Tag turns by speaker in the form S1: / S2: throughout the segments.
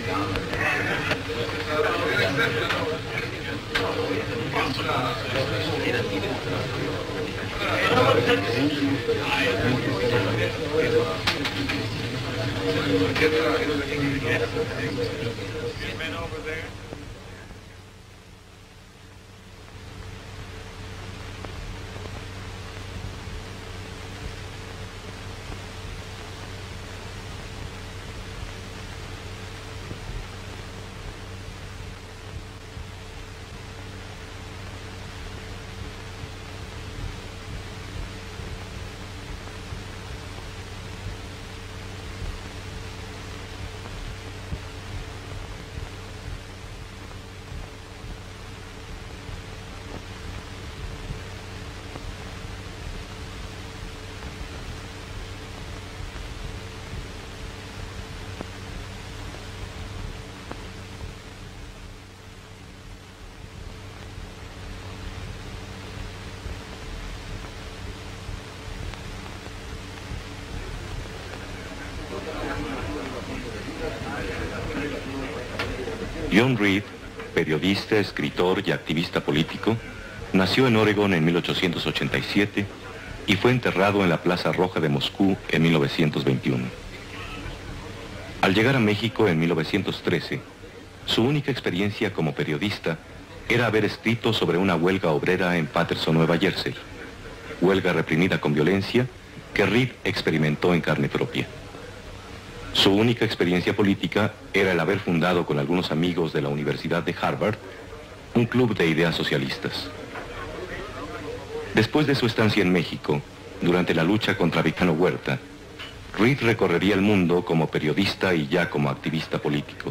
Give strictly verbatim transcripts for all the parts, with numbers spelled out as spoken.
S1: John Reed, periodista, escritor y activista político, nació en Oregón en mil ochocientos ochenta y siete y fue enterrado en la Plaza Roja de Moscú en mil novecientos veintiuno. Al llegar a México en mil novecientos trece, su única experiencia como periodista era haber escrito sobre una huelga obrera en Paterson, Nueva Jersey, huelga reprimida con violencia que Reed experimentó en carne propia. Su única experiencia política era el haber fundado con algunos amigos de la Universidad de Harvard un club de ideas socialistas. Después de su estancia en México, durante la lucha contra Vicano Huerta, Reed recorrería el mundo como periodista y ya como activista político.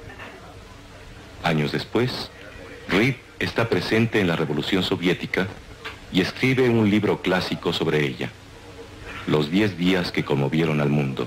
S1: Años después, Reed está presente en la Revolución Soviética y escribe un libro clásico sobre ella, Los diez días que conmovieron al mundo.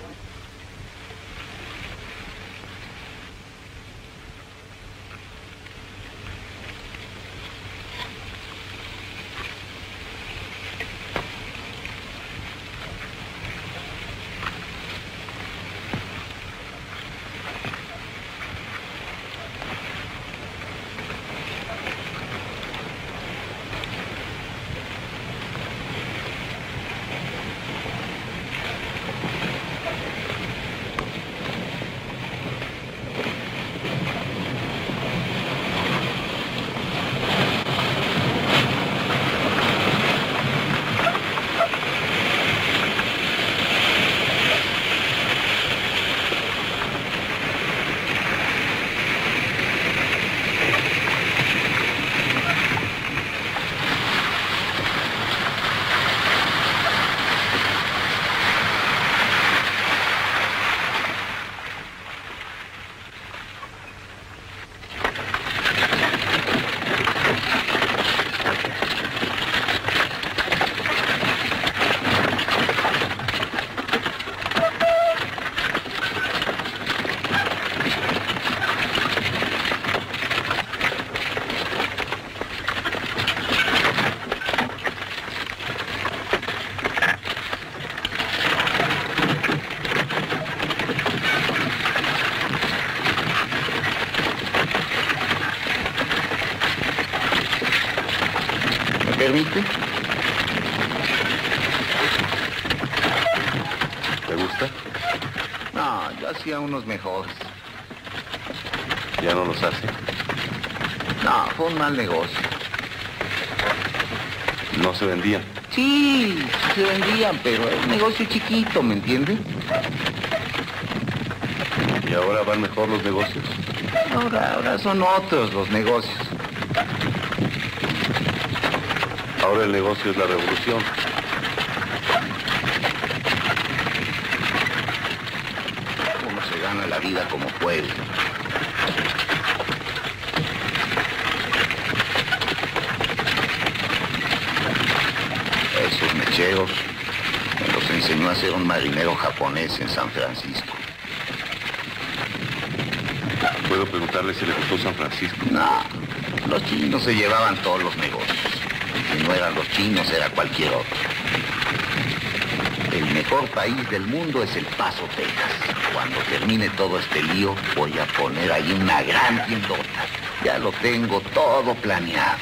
S2: ¿Permite?
S1: ¿Te gusta?
S2: No, yo hacía unos mejores.
S1: ¿Ya no los hace?
S2: No, fue un mal negocio.
S1: ¿No se vendían?
S2: Sí, sí se vendían, pero es un negocio chiquito, ¿me entiende?
S1: ¿Y ahora van mejor los negocios?
S2: Ahora, ahora son otros los negocios.
S1: Ahora el negocio es la revolución.
S2: Uno se gana la vida como puede. Esos mecheros me los enseñó a ser un marinero japonés en San Francisco.
S1: ¿Puedo preguntarle si le gustó San Francisco?
S2: No, los chinos se llevaban todos los negocios. Si no eran los chinos, era cualquier otro. El mejor país del mundo es El Paso, Texas. Cuando cuando termine todo este lío, voy a poner ahí una gran tiendota. Ya lo tengo todo planeado.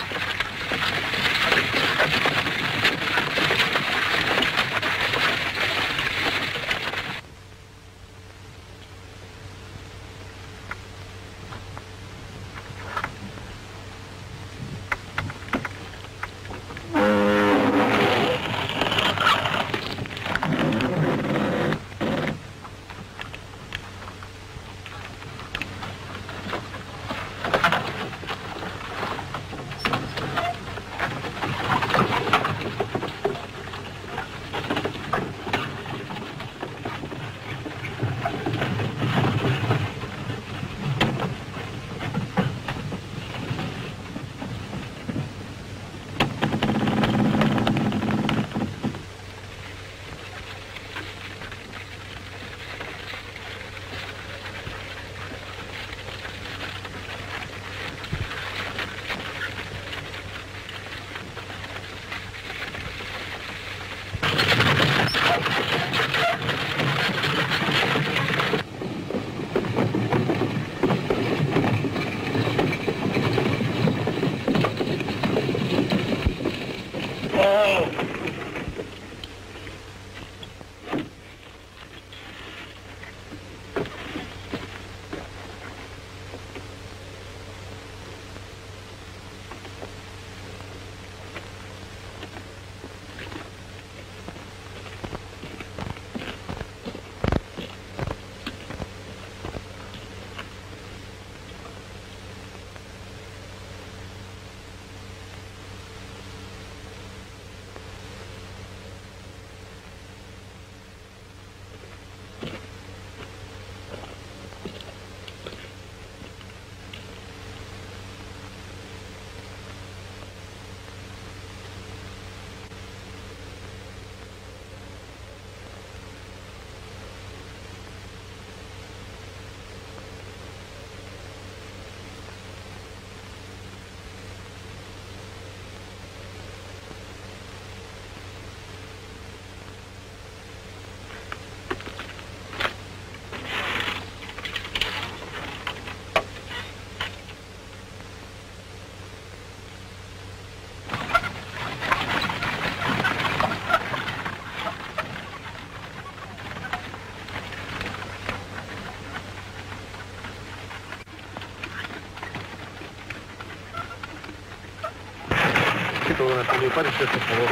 S3: Don Antonio, párese, por favor.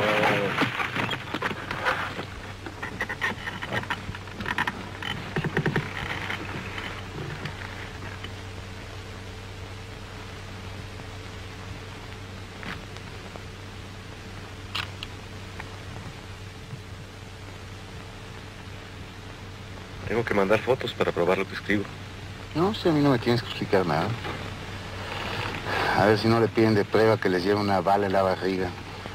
S1: Tengo que mandar fotos para probar lo que escribo.
S4: No sé, a mí no me tienes que explicar nada. A ver si no le piden de prueba que les lleve una bala en la barriga.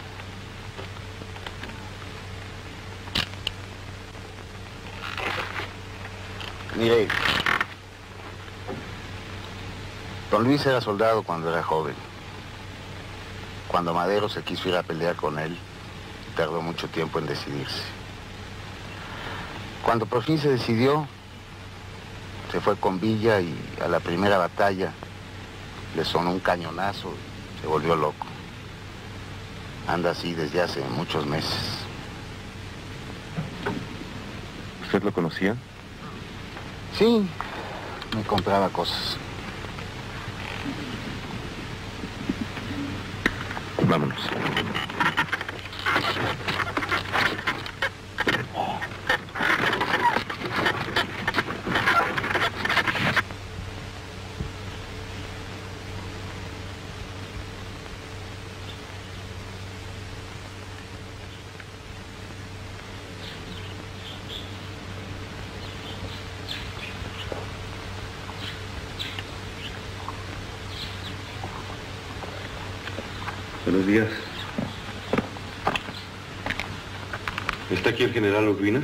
S4: Mire, don Luis era soldado cuando era joven. Cuando Madero se quiso ir a pelear con él, tardó mucho tiempo en decidirse. Cuando por fin se decidió, se fue con Villa y a la primera batalla le sonó un cañonazo y se volvió loco. Anda así desde hace muchos meses.
S1: ¿Usted lo conocía?
S4: Sí, me compraba cosas.
S1: Vámonos. Buenos días. ¿Está aquí el general Urbina?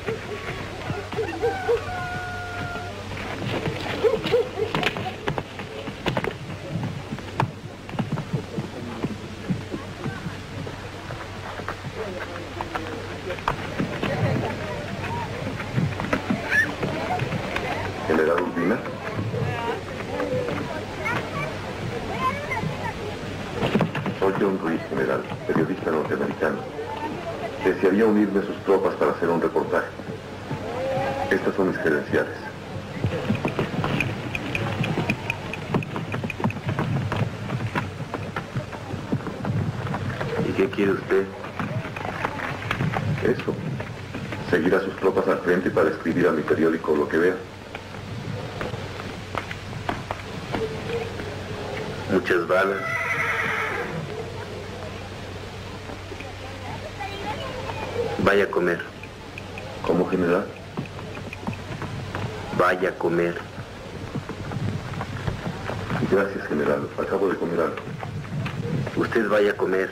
S1: General Urbina. Soy John Reed, general, periodista norteamericano. Desearía unirme a sus tropas para hacer un reportaje. Estas son mis credenciales. ¿Y qué quiere usted? Eso. Seguir a sus tropas al frente para escribir a mi periódico lo que vea. Muchas balas. Vaya a comer. ¿Cómo, general? Vaya a comer. Gracias, general. Acabo de comer algo. Usted vaya a comer.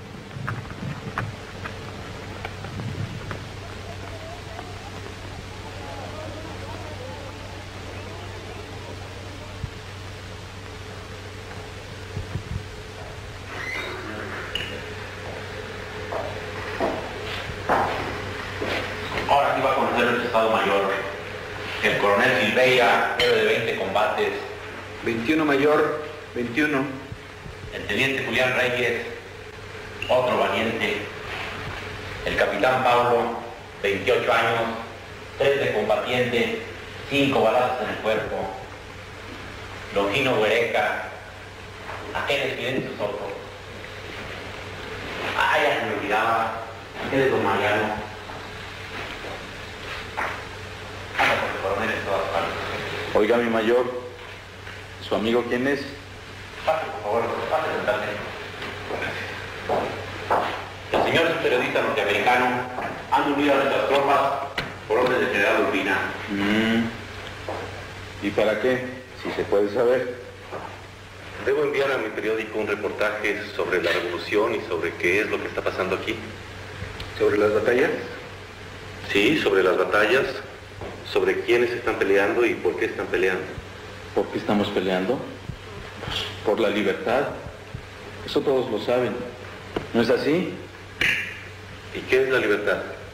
S5: Ahora sí va a conocer el Estado Mayor. El coronel Silveira, héroe de veinte combates.
S3: veintiuno mayor, veintiuno.
S5: El teniente Julián Reyes, otro valiente. El capitán Pablo, veintiocho años, tres de combatiente, cinco balazos en el cuerpo. Longino Huereca, aquel escribiente sus ojos. Ah, ya se me olvidaba, aquel es don Mariano.
S1: Oiga, mi mayor, ¿su amigo quién es?
S5: Pase, por favor, pase, sentarse. El señor es un periodista norteamericano. Han unido a nuestras tropas por orden del general Urbina.
S1: Mm. ¿Y para qué? Si se puede saber. Debo enviar a mi periódico un reportaje sobre la revolución y sobre qué es lo que está pasando aquí.
S3: ¿Sobre las batallas?
S1: Sí, sobre las batallas, sobre quiénes están peleando y por qué están peleando.
S6: ¿Por qué estamos peleando? Pues por la libertad. Eso todos lo saben. ¿No es así?
S1: ¿Y qué es la libertad?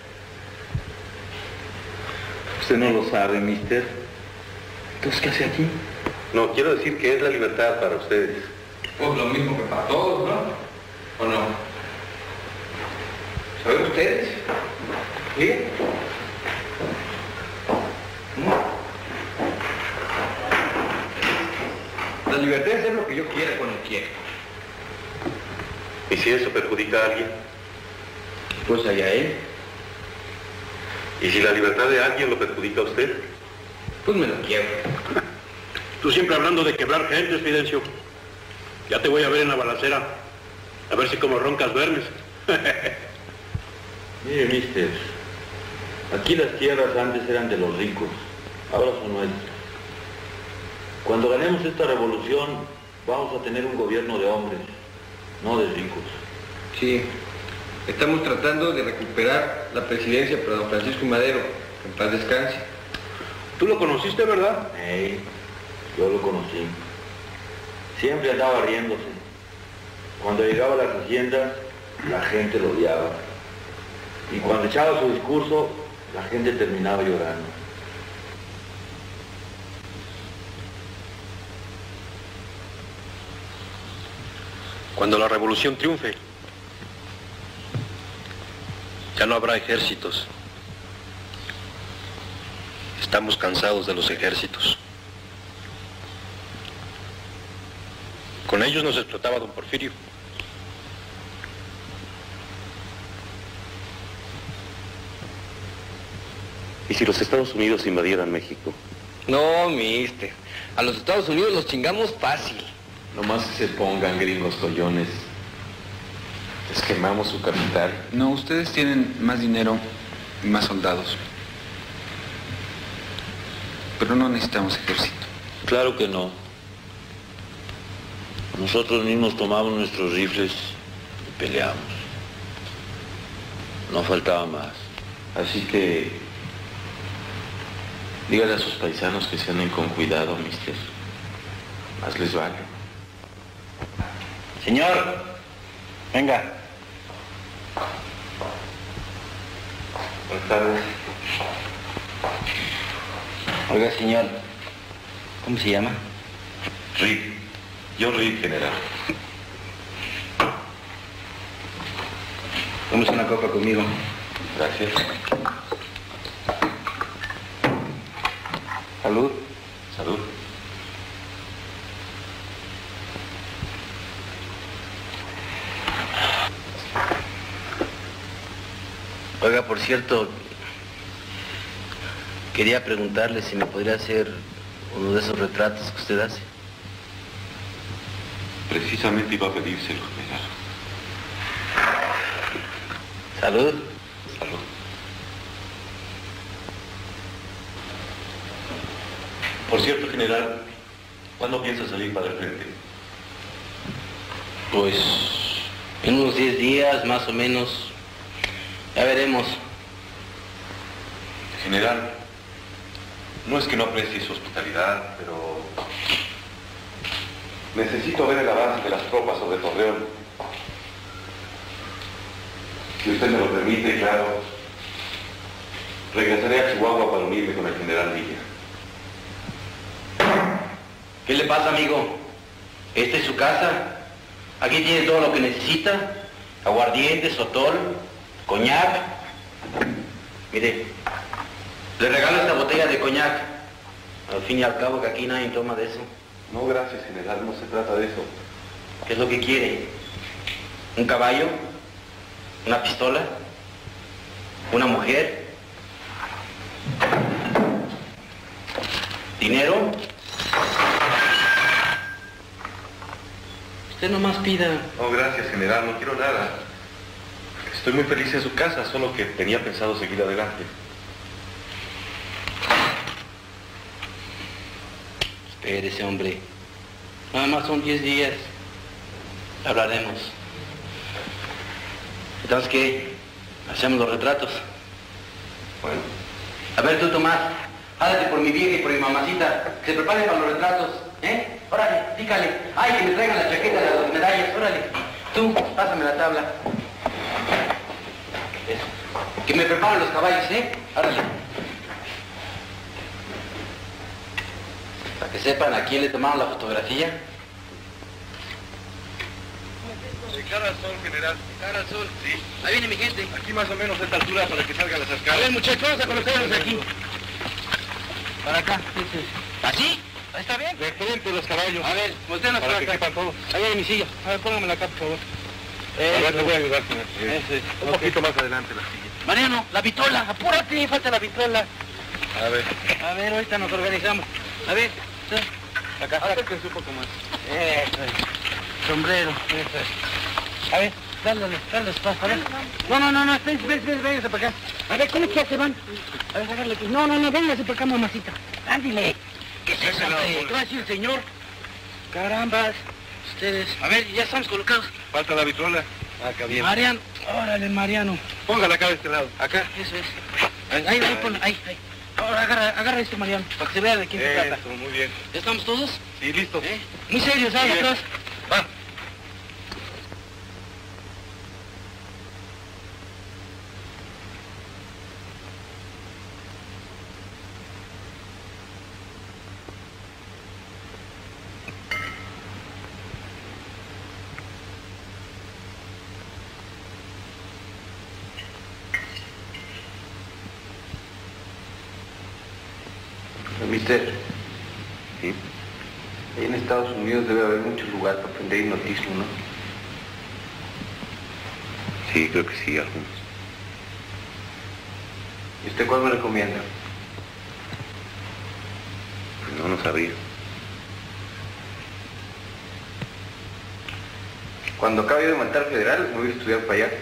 S6: Usted no lo sabe, mister. Entonces, ¿qué hace aquí?
S1: No, quiero decir qué es la libertad para ustedes.
S7: Pues lo mismo que para todos, ¿no? ¿O no? ¿Saben ustedes? ¿Sí? La libertad es hacer lo que yo quiera con el quiera.
S1: ¿Y si eso perjudica a alguien?
S6: Pues allá él.
S1: ¿Y si la libertad de alguien lo perjudica a usted?
S7: Pues me lo quiero.
S3: Tú siempre hablando de quebrar gentes, Fidencio. Ya te voy a ver en la balacera. A ver si como roncas duermes.
S6: Mire, mister, aquí las tierras antes eran de los ricos, ahora son nuestras. Cuando ganemos esta revolución, vamos a tener un gobierno de hombres, no de ricos.
S7: Sí, estamos tratando de recuperar la presidencia para don Francisco Madero, que en paz descanse.
S3: Tú lo conociste, ¿verdad?
S6: Hey, yo lo conocí. Siempre andaba riéndose. Cuando llegaba a las haciendas, la gente lo odiaba. Y cuando echaba su discurso, la gente terminaba llorando.
S3: Cuando la revolución triunfe, ya no habrá ejércitos. Estamos cansados de los ejércitos. Con ellos nos explotaba don Porfirio.
S1: ¿Y si los Estados Unidos invadieran México?
S7: No, mister. A los Estados Unidos los chingamos fácil.
S6: Nomás que se pongan gringos collones. Les quemamos su capital.
S8: No, ustedes tienen más dinero y más soldados. Pero no necesitamos ejército.
S6: Claro que no. Nosotros mismos tomamos nuestros rifles y peleamos. No faltaba más. Así que
S1: Dígale a sus paisanos que se anden con cuidado, mister. Más les vale.
S5: Señor, venga.
S1: Buenas tardes.
S5: Oiga, señor, ¿cómo se llama?
S1: Reed. John Reed, general.
S5: Tómese una copa conmigo.
S1: Gracias.
S5: Salud.
S1: Salud.
S5: Oiga, por cierto, quería preguntarle si me podría hacer uno de esos retratos que usted hace.
S1: Precisamente iba a pedírselo, general.
S5: Salud.
S1: Salud. Por cierto, general, ¿cuándo piensa salir para el frente?
S5: Pues en unos diez días, más o menos. Ya veremos.
S1: General, no es que no aprecie su hospitalidad, pero necesito ver el avance de las tropas sobre Torreón. Si usted me lo permite, claro, regresaré a Chihuahua para unirme con el general Villa.
S5: ¿Qué le pasa, amigo? Esta es su casa. Aquí tiene todo lo que necesita. Aguardiente, sotol, coñac. Mire, le regalo esta botella de coñac. Al fin y al cabo que aquí nadie toma de eso.
S1: No, gracias, general, no se trata de eso.
S5: ¿Qué es lo que quiere? ¿Un caballo? ¿Una pistola? ¿Una mujer? ¿Dinero? Usted nomás pida.
S1: No, gracias, general, no quiero nada. Estoy muy feliz en su casa, solo que tenía pensado seguir adelante.
S5: Espérese, hombre. Nada más son diez días. Hablaremos. Entonces, ¿qué? ¿Hacemos los retratos?
S1: Bueno.
S5: A ver, tú, Tomás, háblate por mi vieja y por mi mamacita, que se preparen para los retratos, ¿eh? Órale, dígale. Ay, que me traigan la chaqueta de las medallas, órale. Tú, pásame la tabla. Eso. Que me preparen los caballos, ¿eh? Órale. Para que sepan a quién le tomaron la fotografía.
S3: De cara al sol, general.
S5: Cara al sol. Sí. Ahí viene mi gente.
S3: Aquí más o menos a esta altura para que salgan las
S5: A
S3: escalas.
S5: ver, muchachos, vamos a colocarlos aquí. Para acá. ¿Así? ¿Está bien?
S3: De frente los caballos.
S5: A ver, volteanos
S3: Para
S5: para
S3: que
S5: acá.
S3: quepan todos.
S5: Ahí hay mi silla. A ver, póngamela acá, por favor.
S3: A ver, te voy a ayudar, señor.
S5: Eso es.
S3: Un poquito más adelante la silla.
S5: Mariano, la vitola, apúrate, falta la vitola.
S3: A ver.
S5: A ver, ahorita nos organizamos. A ver, sí. Acá. Ahora
S3: Acérquense un poco más.
S5: Eso es. Sombrero. Eso es. A ver, dale, dale, espacio, a ver. No, no, no, no, espérense, espérense, vénganse para acá. A ver, ¿cómo es que se van? A ver, sacarle aquí. No, no, no, vénganse para acá, mamacita. Ándile. ¿Qué es eso, hombre? ¿Qué va a decir el señor? Carambas. Ustedes. A ver, ya estamos colocados.
S3: Falta la vitrola. Acá bien.
S5: Mariano, órale, Mariano.
S3: Póngala acá de este lado.
S5: Acá, eso es. Ahí, ahí, ponla, ahí, ahí. Ahora agarra, agarra esto, Mariano, para que se vea de quién se trata.
S3: Eso, muy bien.
S5: ¿Ya estamos todos?
S3: Sí, listo.
S5: ¿Eh? Muy serios, ¿sabes?
S3: Bien.
S5: Atrás.
S3: Va.
S7: Mister,
S1: ¿Sí?
S7: ahí en Estados Unidos debe haber mucho lugar para aprender hipnotismo, ¿no?
S1: Sí, creo que sí, algunos.
S7: ¿Y usted cuál me recomienda?
S1: Pues no, no sabía.
S7: Cuando acabe de matar federal, me voy a estudiar para allá.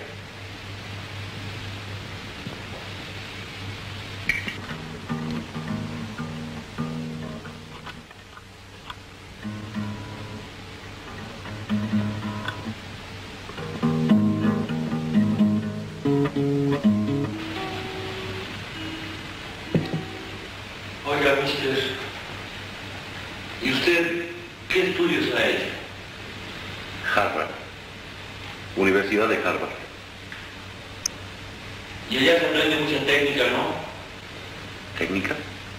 S5: Oiga, Oiga, mister, ¿y usted qué estudios ha hecho?
S1: Harvard. Universidad de Harvard.
S5: Y allá se aprende mucha técnica, ¿no?
S1: ¿Técnica?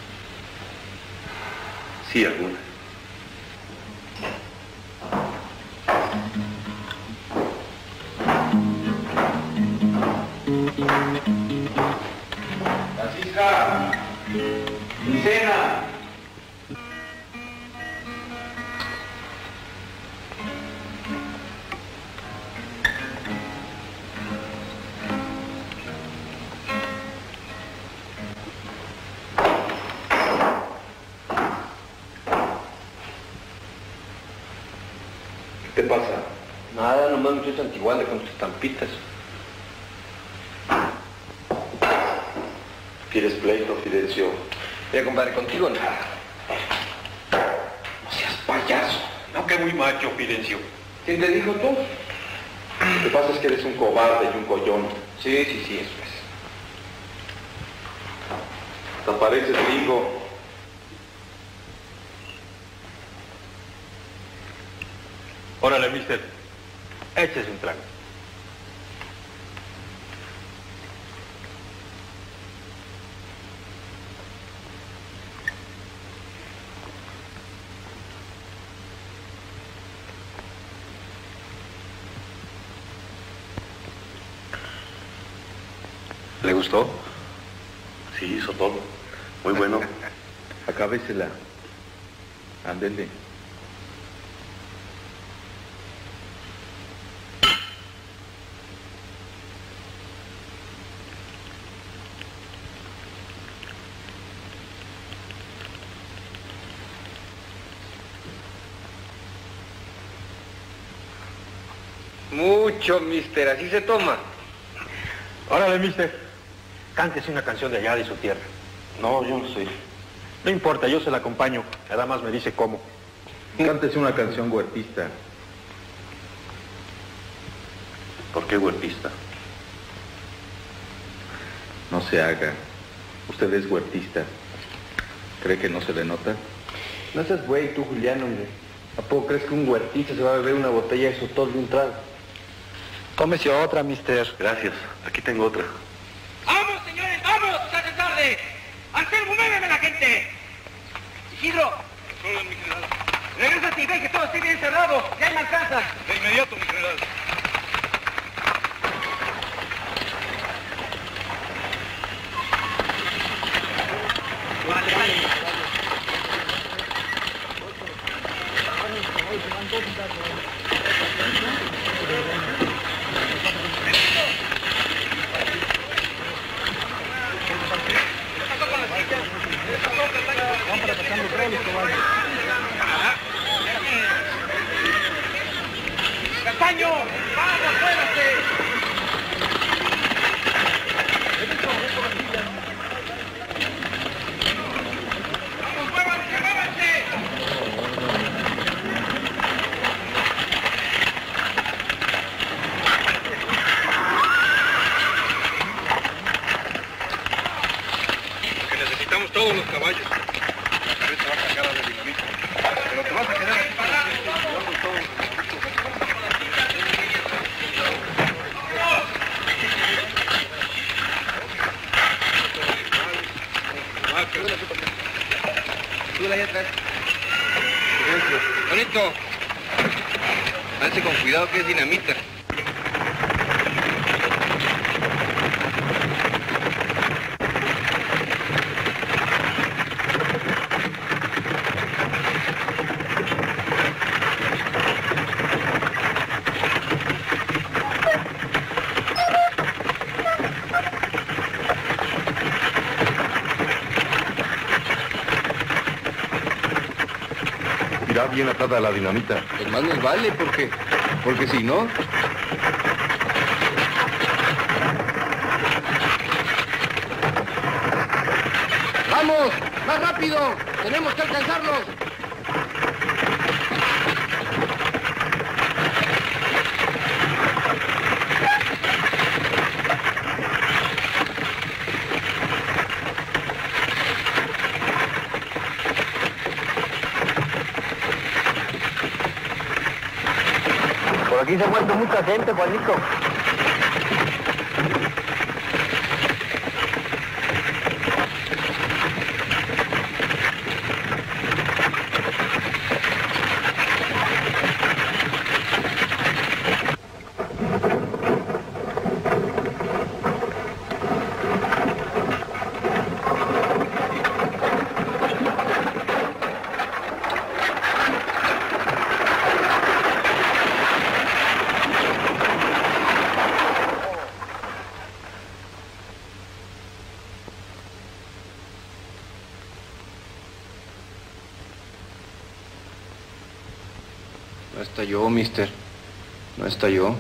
S1: Sí, alguna.
S5: Francisca, mi cena.
S1: ¿Qué te pasa?
S7: Nada, nomás me estoy santiguando con tus estampitas.
S1: ¿Quieres pleito, Fidencio?
S7: Mira, compadre, contigo nada.
S3: No seas payaso. No, que muy macho, Fidencio.
S7: ¿Quién te dijo tú?
S1: Lo que pasa es que eres un cobarde y un collón.
S7: Sí, sí, sí, eso es.
S1: Te pareces gringo.
S3: Órale, mister. Échese un trago.
S1: ¿Le gustó? Sí, hizo todo. Muy bueno. Acábesela. Ándele.
S7: Mucho, mister, así se toma.
S3: Órale, mister. Cántese una canción de allá, de su tierra.
S1: No, yo no sé.
S3: No importa, yo se la acompaño. Nada más me dice cómo.
S1: Cántese una canción huertista. ¿Por qué huertista? No se haga. Usted es huertista. ¿Cree que no se le nota?
S7: No seas güey tú, Julián, hombre. ¿A poco crees que un huertista se va a beber una botella de sotol de un trago?
S3: Tómese otra, mister.
S1: Gracias. Aquí tengo otra.
S9: ¡Vamos, señores, vamos! ¡Se hace tarde! ¡Anselmo, muéveme la gente! Isidro.
S3: mi general.
S9: Regrésate y ve que todo esté bien cerrado. Ya me alcanza.
S3: De inmediato, mi general.
S9: Vale, vale. ¡Castaño! ¡Vamos, muévase! ¡Vamos, muévanse, muévanse!
S3: Que necesitamos todos los caballos. La cabeza va a cargar a la dinamita. Pero te vas a quedar aquí para que todos los
S7: Súbela ahí atrás. Bonito. Háganse con cuidado que es dinamita.
S1: Irá bien atada la dinamita.
S7: Pues más nos vale, ¿por qué? Porque si no... ¡Vamos! ¡Más rápido! ¡Tenemos que alcanzarlos!
S10: Aquí se ha muerto mucha gente, Juanito.
S7: No estalló, mister. No estalló.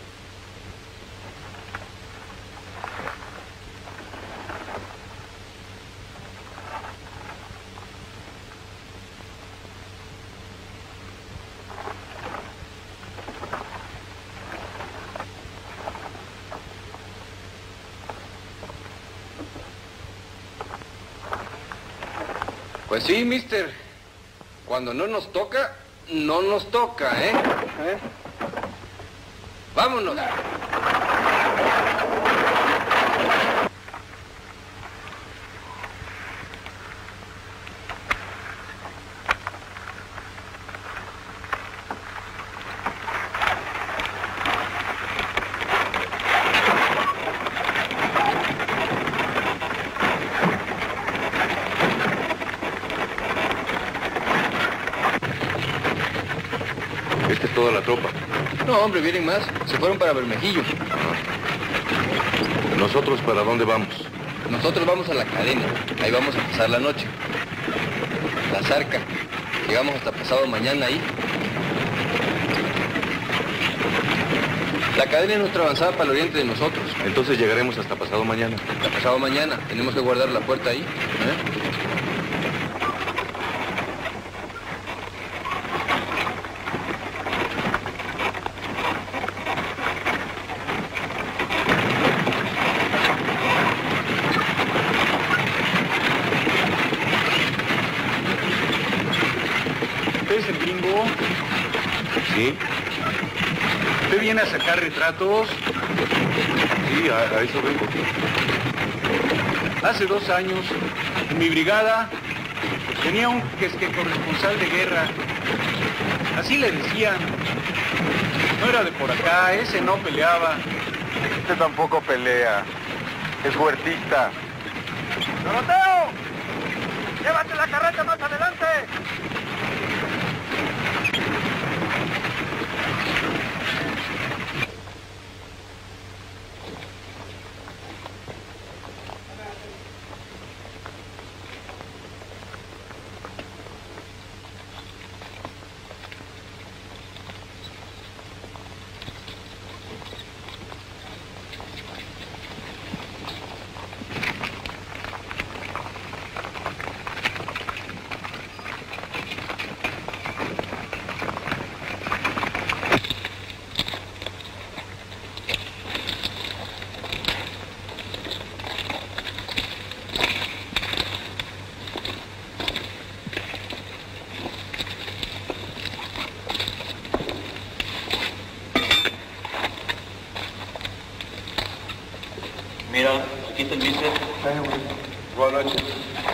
S7: Pues sí, mister. Cuando no nos toca, no nos toca, ¿eh? ¿Eh? ¡Vámonos!
S1: ¿Esta es toda la tropa?
S7: No, hombre, vienen más. Se fueron para Bermejillo.
S1: Ah. ¿Nosotros para dónde vamos?
S7: Nosotros vamos a la cadena. Ahí vamos a pasar la noche. La Zarca. Llegamos hasta pasado mañana ahí. La cadena es nuestra avanzada para el oriente de nosotros.
S1: Entonces llegaremos hasta pasado mañana.
S7: Hasta pasado mañana. Tenemos que guardar la puerta ahí. ¿Eh?
S11: ¿Usted es el gringo?
S1: Sí.
S11: ¿Usted viene a sacar retratos?
S1: Sí, a, a eso vengo.
S11: Hace dos años, en mi brigada, tenía un que es que corresponsal de guerra. Así le decían. No era de por acá, ese no peleaba.
S3: Este tampoco pelea. Es huertista.
S9: ¡Doroteo! ¡Llévate la carreta más adelante!
S5: Mira, aquí está el mister.
S7: Buenas noches.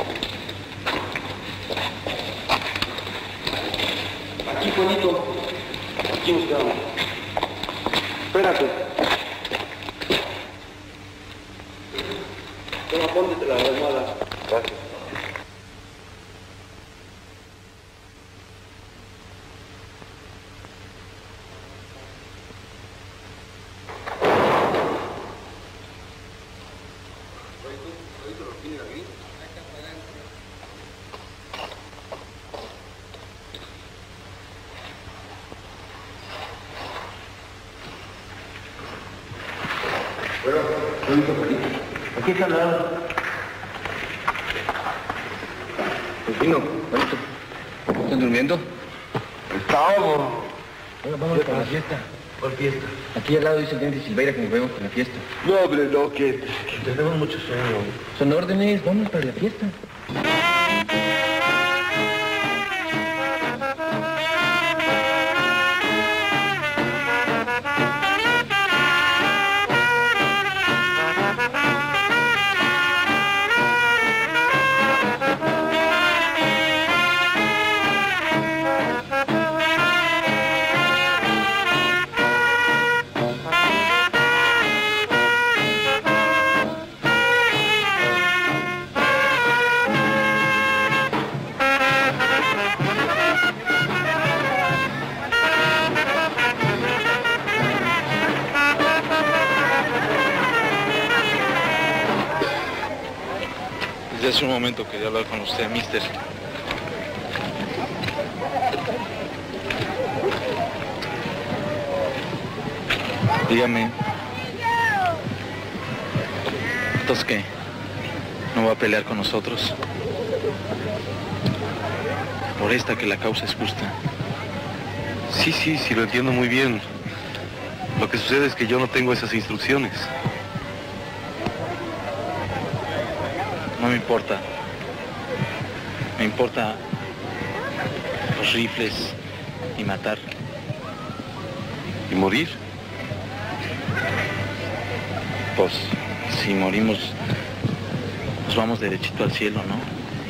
S5: Aquí, Juanito. Aquí nos quedamos. Espérate. Toma, póntete la almohada. Gracias.
S7: Aquí está al lado. Vecino, Juanito. ¿Están durmiendo?
S3: Estamos.
S7: Vamos para la fiesta. ¿Cuál fiesta? Aquí al lado dice el teniente Silveira que nos vemos para la fiesta.
S3: No, hombre, no, que...
S7: Tenemos mucho sueño. Son órdenes, vamos para la fiesta.
S12: Hace un momento quería hablar con usted, mister. Dígame. ¿Entonces qué? ¿No va a pelear con nosotros? Por esta que la causa es justa.
S1: Sí, sí, sí, lo entiendo muy bien. Lo que sucede es que yo no tengo esas instrucciones.
S12: No me importa. Me importa los rifles y matar.
S1: ¿Y morir?
S12: Pues, si morimos, nos vamos derechito al cielo, ¿no?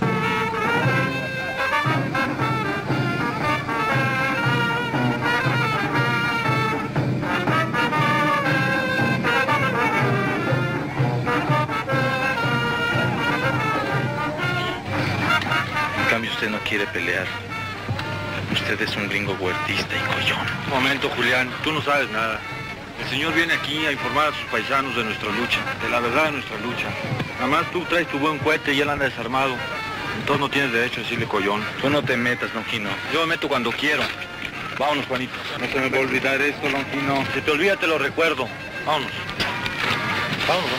S12: En cambio, usted no quiere pelear. Usted es un gringo huertista y collón.
S6: Un momento, Julián, tú no sabes nada. El señor viene aquí a informar a sus paisanos de nuestra lucha, de la verdad de nuestra lucha. Nada más tú traes tu buen cohete y él anda desarmado. Entonces no tienes derecho a decirle collón.
S12: Tú no te metas, Longino.
S6: Yo me meto cuando quiero. Vámonos, Juanito.
S12: No se me va a olvidar esto, Longino.
S6: Si te olvida, te lo recuerdo. Vámonos. Vámonos.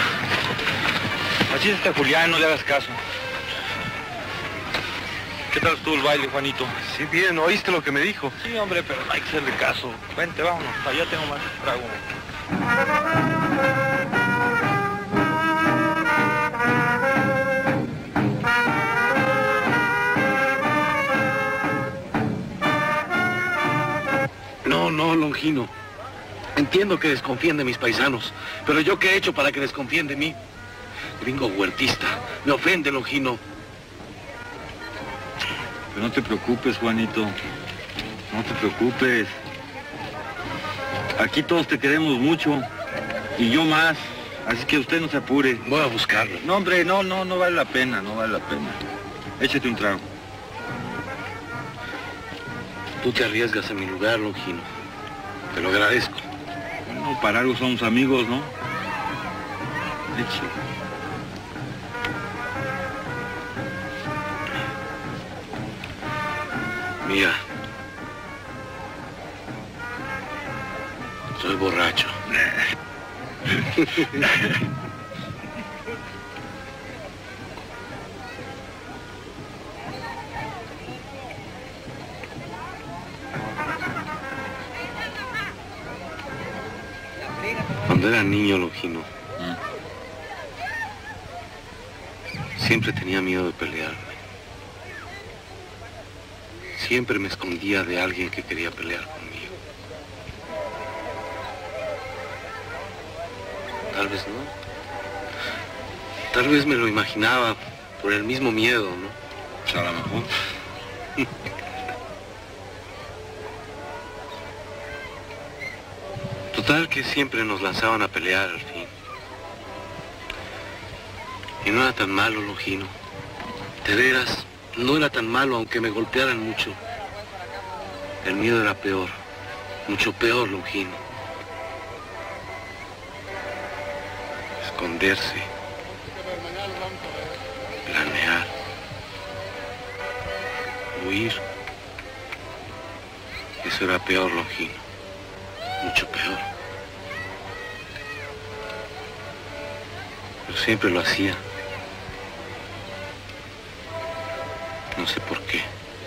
S6: Así está Julián, no le hagas caso. ¿Qué tal estuvo el baile, Juanito?
S1: Sí, bien, ¿oíste lo que me dijo?
S6: Sí, hombre, pero no hay que hacerle caso. Vente, vámonos. Allá tengo más trago.
S13: No, no, Longino. Entiendo que desconfíen de mis paisanos, pero ¿yo qué he hecho para que desconfíen de mí? Gringo huertista. Me ofende, Longino.
S6: Pero no te preocupes, Juanito. No te preocupes. Aquí todos te queremos mucho. Y yo más. Así que usted no se apure.
S13: Voy a buscarlo.
S6: No, hombre, no, no, no vale la pena, no vale la pena. Échate un trago.
S13: Tú te arriesgas en mi lugar, Longino. Te lo agradezco.
S6: Bueno, para algo somos amigos, ¿no? Échate.
S13: Mira, soy borracho. Cuando era niño, Longino, siempre tenía miedo de pelear. Siempre me escondía de alguien que quería pelear conmigo. Tal vez no. Tal vez me lo imaginaba por el mismo miedo, ¿no?
S6: Pues a lo mejor.
S13: Total que siempre nos lanzaban a pelear al fin. Y no era tan malo, Longino. De veras. No era tan malo, aunque me golpearan mucho. El miedo era peor, mucho peor, Longino. Esconderse, planear, huir. Eso era peor, Longino, mucho peor. Pero siempre lo hacía. No sé por qué.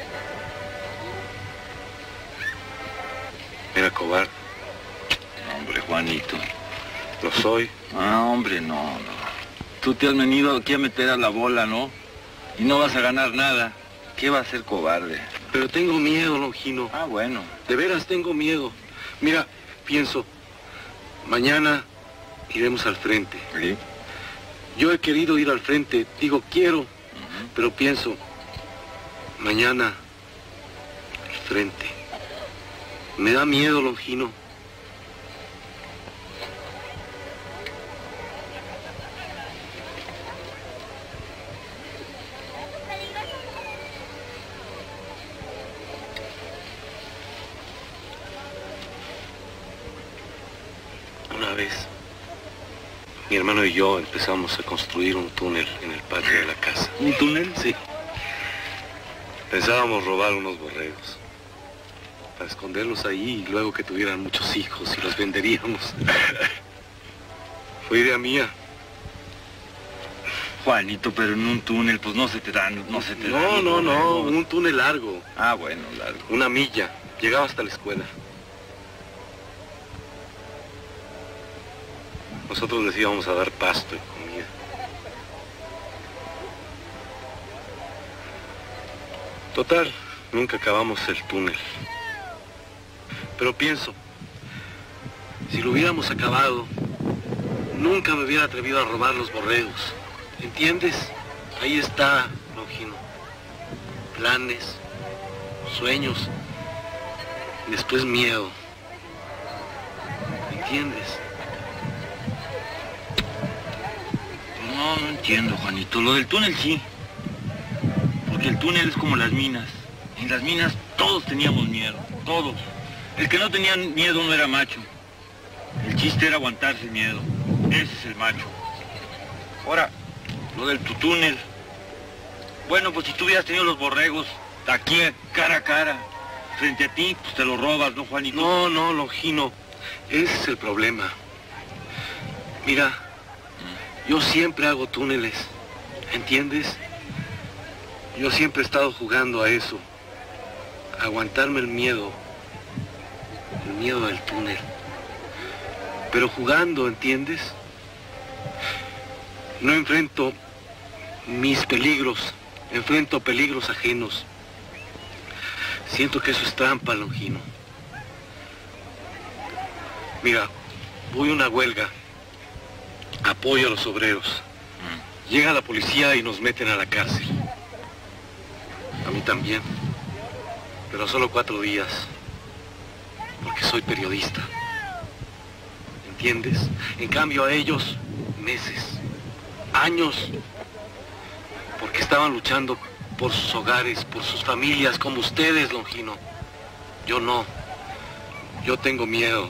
S13: Era cobarde.
S6: Hombre, Juanito.
S13: Lo soy.
S6: Ah, hombre, no, no. Tú te has venido aquí a meter a la bola, ¿no? Y no vas a ganar nada. ¿Qué va a ser cobarde?
S13: Pero tengo miedo, Longino.
S6: Ah, bueno.
S13: De veras tengo miedo. Mira, pienso, mañana iremos al frente.
S6: ¿Sí?
S13: Yo he querido ir al frente, digo quiero, uh-huh. Pero pienso, mañana al frente. Me da miedo, Longino. Una vez mi hermano y yo empezamos a construir un túnel en el patio de la casa.
S12: ¿Un túnel?
S13: Sí. Pensábamos robar unos borregos para esconderlos ahí y luego que tuvieran muchos hijos y los venderíamos. Fue idea mía.
S12: Juanito, pero en un túnel, pues no se te dan, no se te dan.
S13: No, no, no, un túnel largo.
S12: Ah, bueno, largo.
S13: Una milla. Llegaba hasta la escuela. Nosotros les íbamos a dar pasto y comida. Total, nunca acabamos el túnel. Pero pienso, si lo hubiéramos acabado, nunca me hubiera atrevido a robar los borregos. ¿Entiendes? Ahí está, Longino. Planes, sueños, y después miedo. ¿Entiendes?
S12: No, no entiendo, Juanito. Lo del túnel sí. Porque el túnel es como las minas. En las minas todos teníamos miedo, todos. El que no tenía miedo no era macho. El chiste era aguantarse el miedo. Ese es el macho. Ahora, lo del tu túnel. Bueno, pues si tú hubieras tenido los borregos aquí cara a cara, frente a ti, pues te los robas, ¿no, Juanito?
S13: No, no, Longino. Ese es el problema. Mira, yo siempre hago túneles, ¿entiendes? Yo siempre he estado jugando a eso. A aguantarme el miedo. El miedo del túnel. Pero jugando, ¿entiendes? No enfrento mis peligros, enfrento peligros ajenos. Siento que eso es trampa, Longino. Mira, voy a una huelga, apoyo a los obreros. Llega la policía y nos meten a la cárcel. A mí también, pero solo cuatro días, porque soy periodista. ¿Entiendes? En cambio a ellos, meses, años, porque estaban luchando por sus hogares, por sus familias, como ustedes, Longino. Yo no. Yo tengo miedo.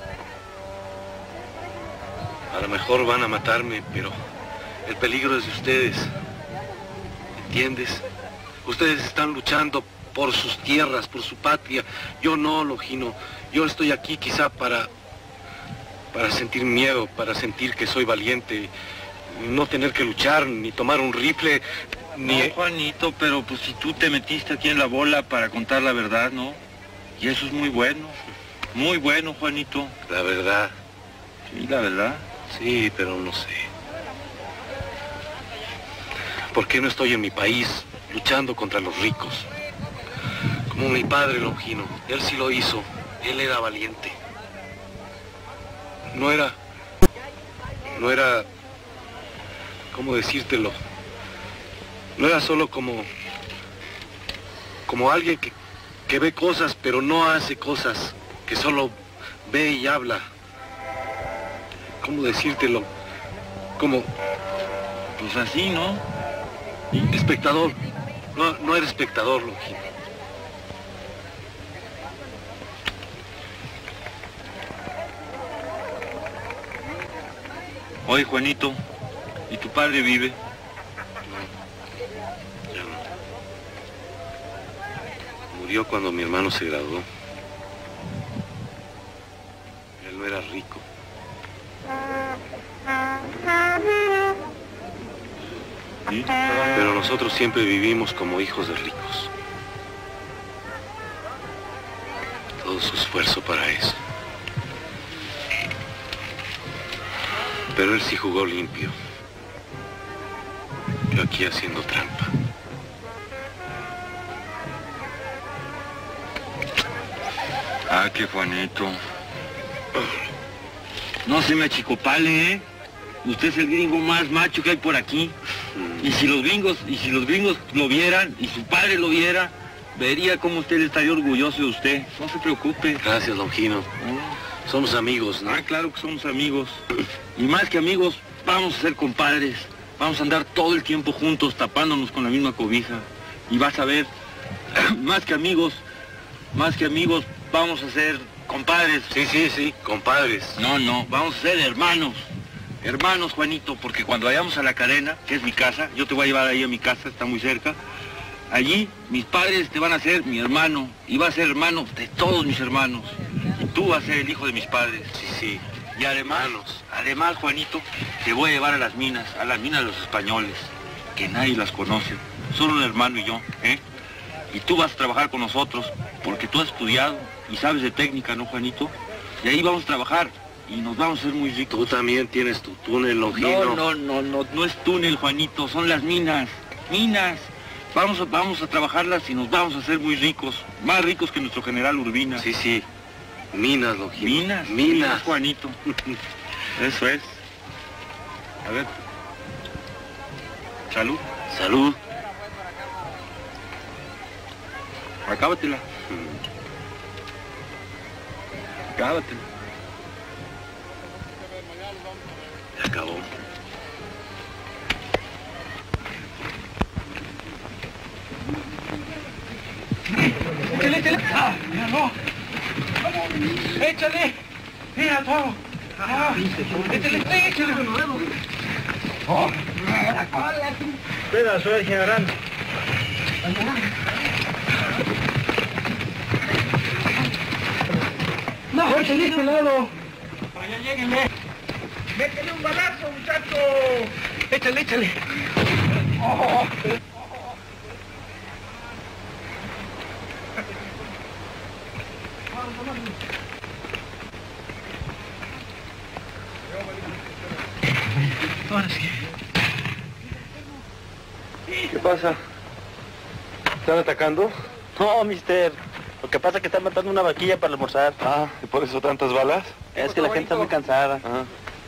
S13: A lo mejor van a matarme, pero el peligro es de ustedes. ¿Entiendes? Ustedes están luchando por sus tierras, por su patria. Yo no, Longino. Yo estoy aquí quizá para... para sentir miedo, para sentir que soy valiente. No tener que luchar, ni tomar un rifle, ni...
S12: No, Juanito, pero pues si tú te metiste aquí en la bola para contar la verdad, ¿no? Y eso es muy bueno. Muy bueno, Juanito.
S13: La verdad.
S12: Sí, la verdad.
S13: Sí, pero no sé. ¿Por qué no estoy en mi país luchando contra los ricos? Como mi padre, Longino. Él sí lo hizo. Él era valiente. No era... No era... ¿Cómo decírtelo? No era solo como... Como alguien que, que ve cosas, pero no hace cosas. Que solo ve y habla. ¿Cómo decírtelo? Como...
S12: Pues así, ¿no?
S13: Espectador. No, no era espectador, Longino.
S12: Oye, Juanito, ¿y tu padre vive?
S13: No, ya no. Murió cuando mi hermano se graduó. Él no era rico.
S12: ¿Sí?
S13: Pero nosotros siempre vivimos como hijos de ricos. Todo su esfuerzo para eso. Pero él sí jugó limpio. Yo aquí haciendo trampa.
S12: Ah, qué Juanito. No se me achicopale, ¿eh? Usted es el gringo más macho que hay por aquí. Mm. Y si los gringos, y si los gringos lo vieran, y su padre lo viera, vería cómo usted estaría orgulloso de usted. No se preocupe.
S13: Gracias, Longino. Mm. Somos amigos, ¿no?
S12: Ah, claro que somos amigos. Y más que amigos, vamos a ser compadres. Vamos a andar todo el tiempo juntos, tapándonos con la misma cobija. Y vas a ver, más que amigos, más que amigos, vamos a ser compadres.
S13: Sí, sí, sí, compadres.
S12: No, no, vamos a ser hermanos. Hermanos, Juanito, porque cuando vayamos a la cadena, que es mi casa, yo te voy a llevar ahí a mi casa, está muy cerca. Allí mis padres te van a ser mi hermano y vas a ser hermano de todos mis hermanos. Y tú vas a ser el hijo de mis padres.
S13: Sí, sí.
S12: Y además, además, Juanito, te voy a llevar a las minas, a las minas de los españoles, que nadie las conoce, solo un hermano y yo, ¿eh? Y tú vas a trabajar con nosotros, porque tú has estudiado y sabes de técnica, ¿no, Juanito? Y ahí vamos a trabajar y nos vamos a hacer muy ricos.
S13: Tú también tienes tu túnel, Longino.
S12: No, no, no, no, no es túnel, Juanito, son las minas, minas. Vamos a, vamos a trabajarlas y nos vamos a hacer muy ricos, más ricos que nuestro general Urbina.
S13: Sí, sí. Minas, Longino.
S12: Minas,
S13: minas,
S12: minas, Juanito. Eso es. A ver. Salud.
S13: Salud.
S12: Acábatela. Acábatela.
S13: Se acabó.
S9: Échale, échale. Ah, mira, no. Vamos. Échale. Mira todo. Ah, échale, échale. Oh.
S10: Pedazo de general.
S9: No, échale este lado. Para allá, lléguenle. Métele un balazo, muchacho. Échale, échale. Oh. Ahora sí.
S13: ¿Qué pasa? ¿Están atacando?
S10: No, mister. Lo que pasa es que están matando una vaquilla para almorzar.
S13: Ah, ¿y por eso tantas balas?
S10: Es que la gente está muy cansada.
S13: Ah.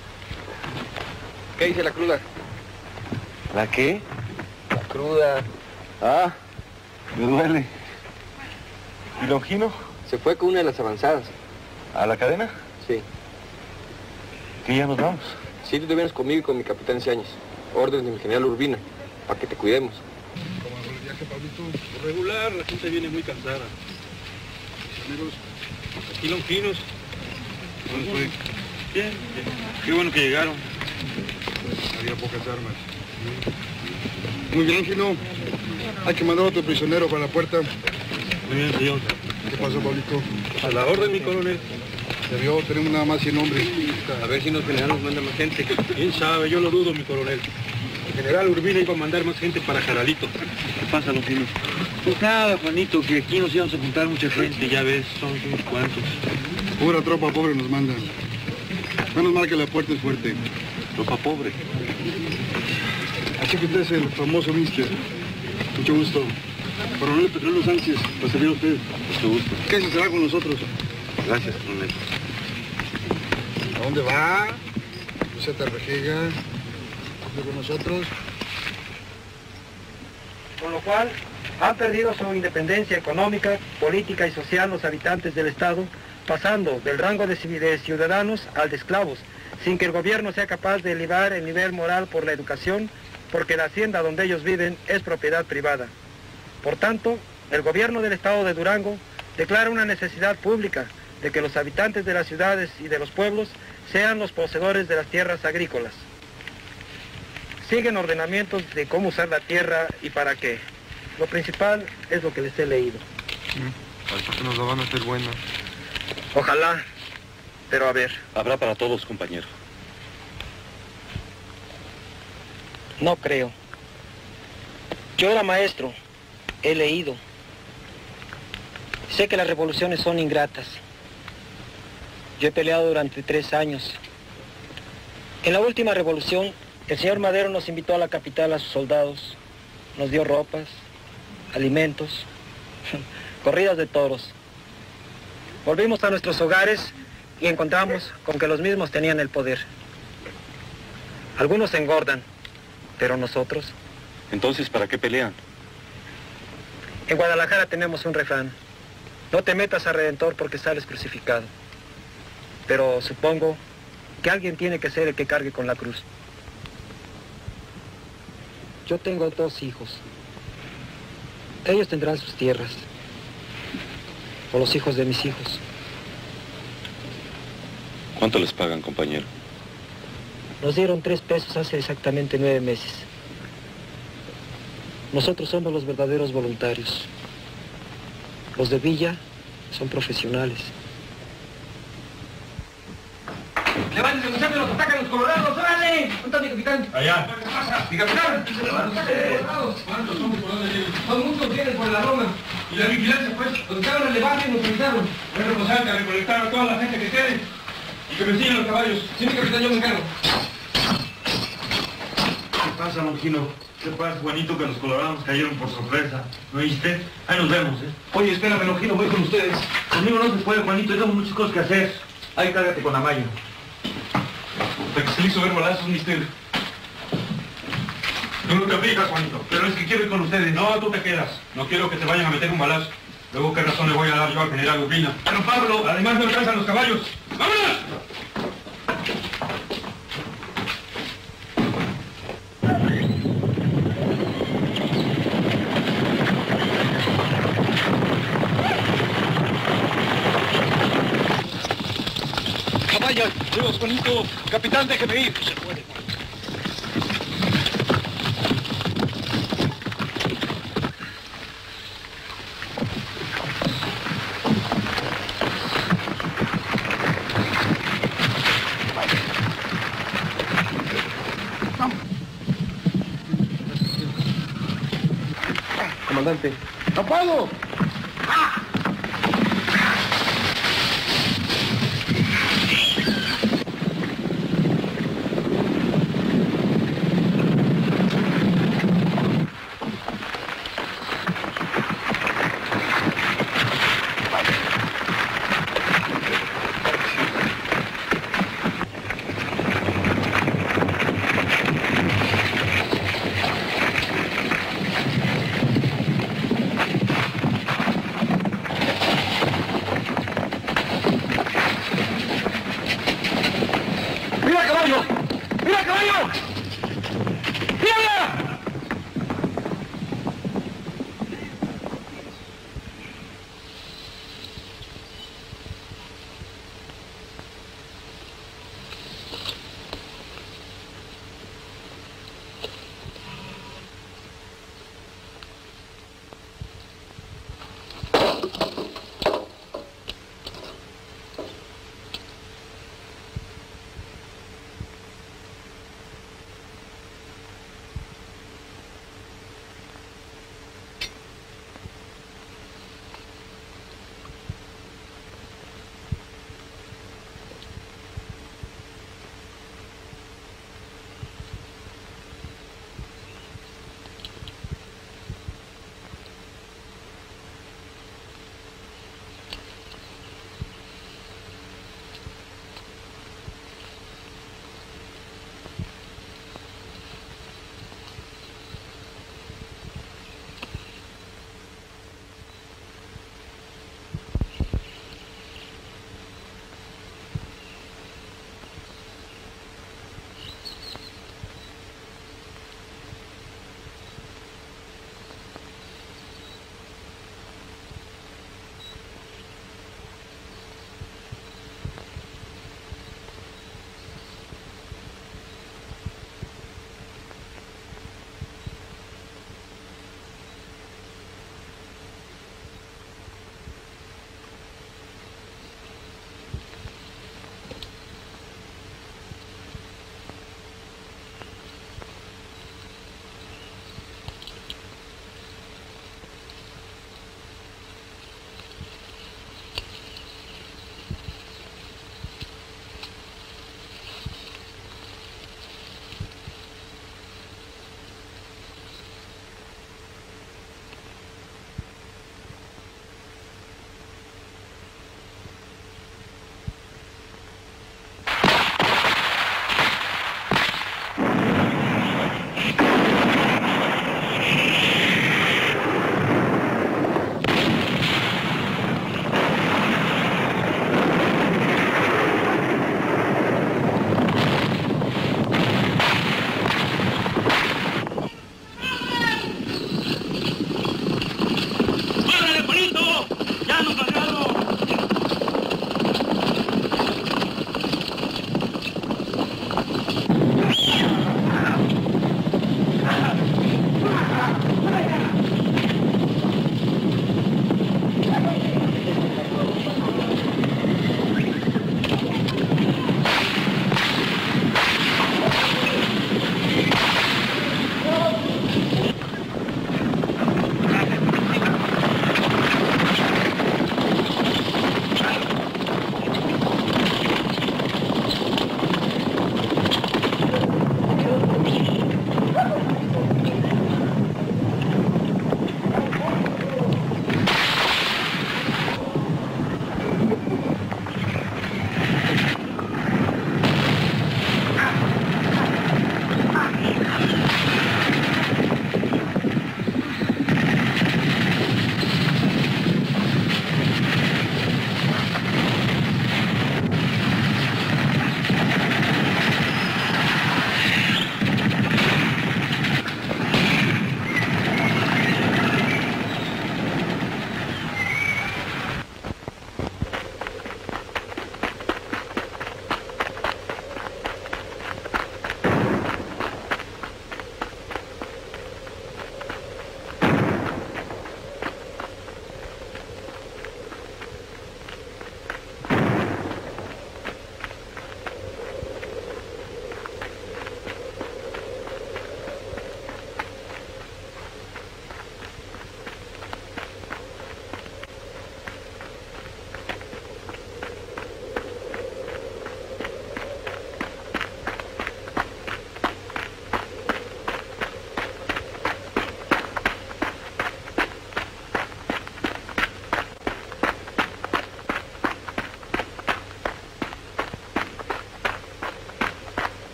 S7: ¿Qué dice la cruda?
S13: ¿La qué?
S7: La cruda.
S13: Ah, me duele. ¿Y Longino?
S7: Se fue con una de las avanzadas.
S13: ¿A la cadena?
S7: Sí.
S13: ¿Que ya nos vamos?
S7: Sí, tú te vienes conmigo y con mi capitán Ciañez. Órdenes de mi general Urbina, para que te cuidemos.
S3: ¿Cómo va el viaje, Pablito? Por regular, la gente viene muy cansada. Amigos, aquí Longinos. ¿Cómo fue?
S12: Bien, bien. Qué bueno que llegaron.
S3: Había pocas armas. Muy bien, Gino. Hay que mandar otro prisionero para la puerta.
S12: Muy bien, señor.
S3: ¿Qué pasó, Pablito?
S12: A la orden, mi coronel.
S3: Debió, tenemos nada más cien hombres.
S12: A ver si los generales mandan más gente. ¿Quién sabe? Yo lo dudo, mi coronel. El general Urbina iba a mandar más gente para Jaralito. ¿Qué pasa, Longino? Pues nada, Juanito, que aquí nos íbamos a juntar mucha gente, ya ves, somos unos cuantos.
S3: Pura tropa pobre nos mandan. Menos mal que la puerta es fuerte.
S12: Tropa pobre.
S3: Así que usted es el famoso mister. Mucho gusto. Coronel Petrolero Sánchez, para servir a usted.
S12: Mucho gusto.
S3: ¿Qué se será con nosotros?
S12: Gracias, coronel.
S3: ¿A dónde va? No se te rejega. Con nosotros.
S10: Con lo cual, han perdido su independencia económica, política y social los habitantes del Estado, pasando del rango de, de ciudadanos al de esclavos, sin que el gobierno sea capaz de elevar el nivel moral por la educación, porque la hacienda donde ellos viven es propiedad privada. Por tanto, el gobierno del Estado de Durango declara una necesidad pública de que los habitantes de las ciudades y de los pueblos sean los poseedores de las tierras agrícolas. Siguen ordenamientos de cómo usar la tierra y para qué. Lo principal es lo que les he leído.
S3: Así que nos la van a hacer buena.
S10: Ojalá, pero a ver.
S1: Habrá para todos, compañero.
S10: No creo. Yo era maestro, he leído. Sé que las revoluciones son ingratas. Yo he peleado durante tres años. En la última revolución, el señor Madero nos invitó a la capital a sus soldados. Nos dio ropas, alimentos, corridas de toros. Volvimos a nuestros hogares y encontramos con que los mismos tenían el poder. Algunos engordan, pero nosotros...
S1: Entonces, ¿para qué pelean?
S10: En Guadalajara tenemos un refrán. No te metas a Redentor porque sales crucificado. Pero supongo que alguien tiene que ser el que cargue con la cruz. Yo tengo dos hijos. Ellos tendrán sus tierras. O los hijos de mis hijos.
S1: ¿Cuánto les pagan, compañero?
S10: Nos dieron tres pesos hace exactamente nueve meses. Nosotros somos los verdaderos voluntarios. Los de Villa son profesionales.
S9: ¡Levántense, muchachos! ¡Los atacan los colorados! ¡Órale! ¿Dónde está mi capitán?
S3: Allá.
S9: ¿Qué pasa? ¡Mi capitán!
S3: ¿Cuántos somos? ¿Por dónde vienen?
S9: Son muchos, vienen por la Roma.
S3: ¿Y la vigilancia, pues?
S9: Los estaban relevando y nos avisaron.
S3: Bueno, pues hay que recolectar a toda la gente que quede y que me enseñen los caballos.
S9: Sí, mi capitán, yo me encargo.
S6: ¿Qué pasa, Longino? ¿Qué pasa, Juanito, que los colorados cayeron por sorpresa? ¿No oíste? Ahí nos vemos, ¿eh?
S3: Oye, espérame, Longino, voy con ustedes.
S6: Conmigo no se puede, Juanito, tengo muchas cosas que hacer. Ahí cárgate con Amayo.
S3: ¿De que se le hizo ver balazos, mister? Tú no te fijas, Juanito, pero es que quiero ir con ustedes. No, tú te quedas. No quiero que te vayan a meter un balazo. Luego, ¿qué razón le voy a dar yo al general Urbina? Pero Pablo, además no alcanzan los caballos. ¡Vámonos!
S9: Vaya, Dios, Juanito. Capitán, déjeme ir. Se puede.
S10: Comandante.
S9: ¡Tapado!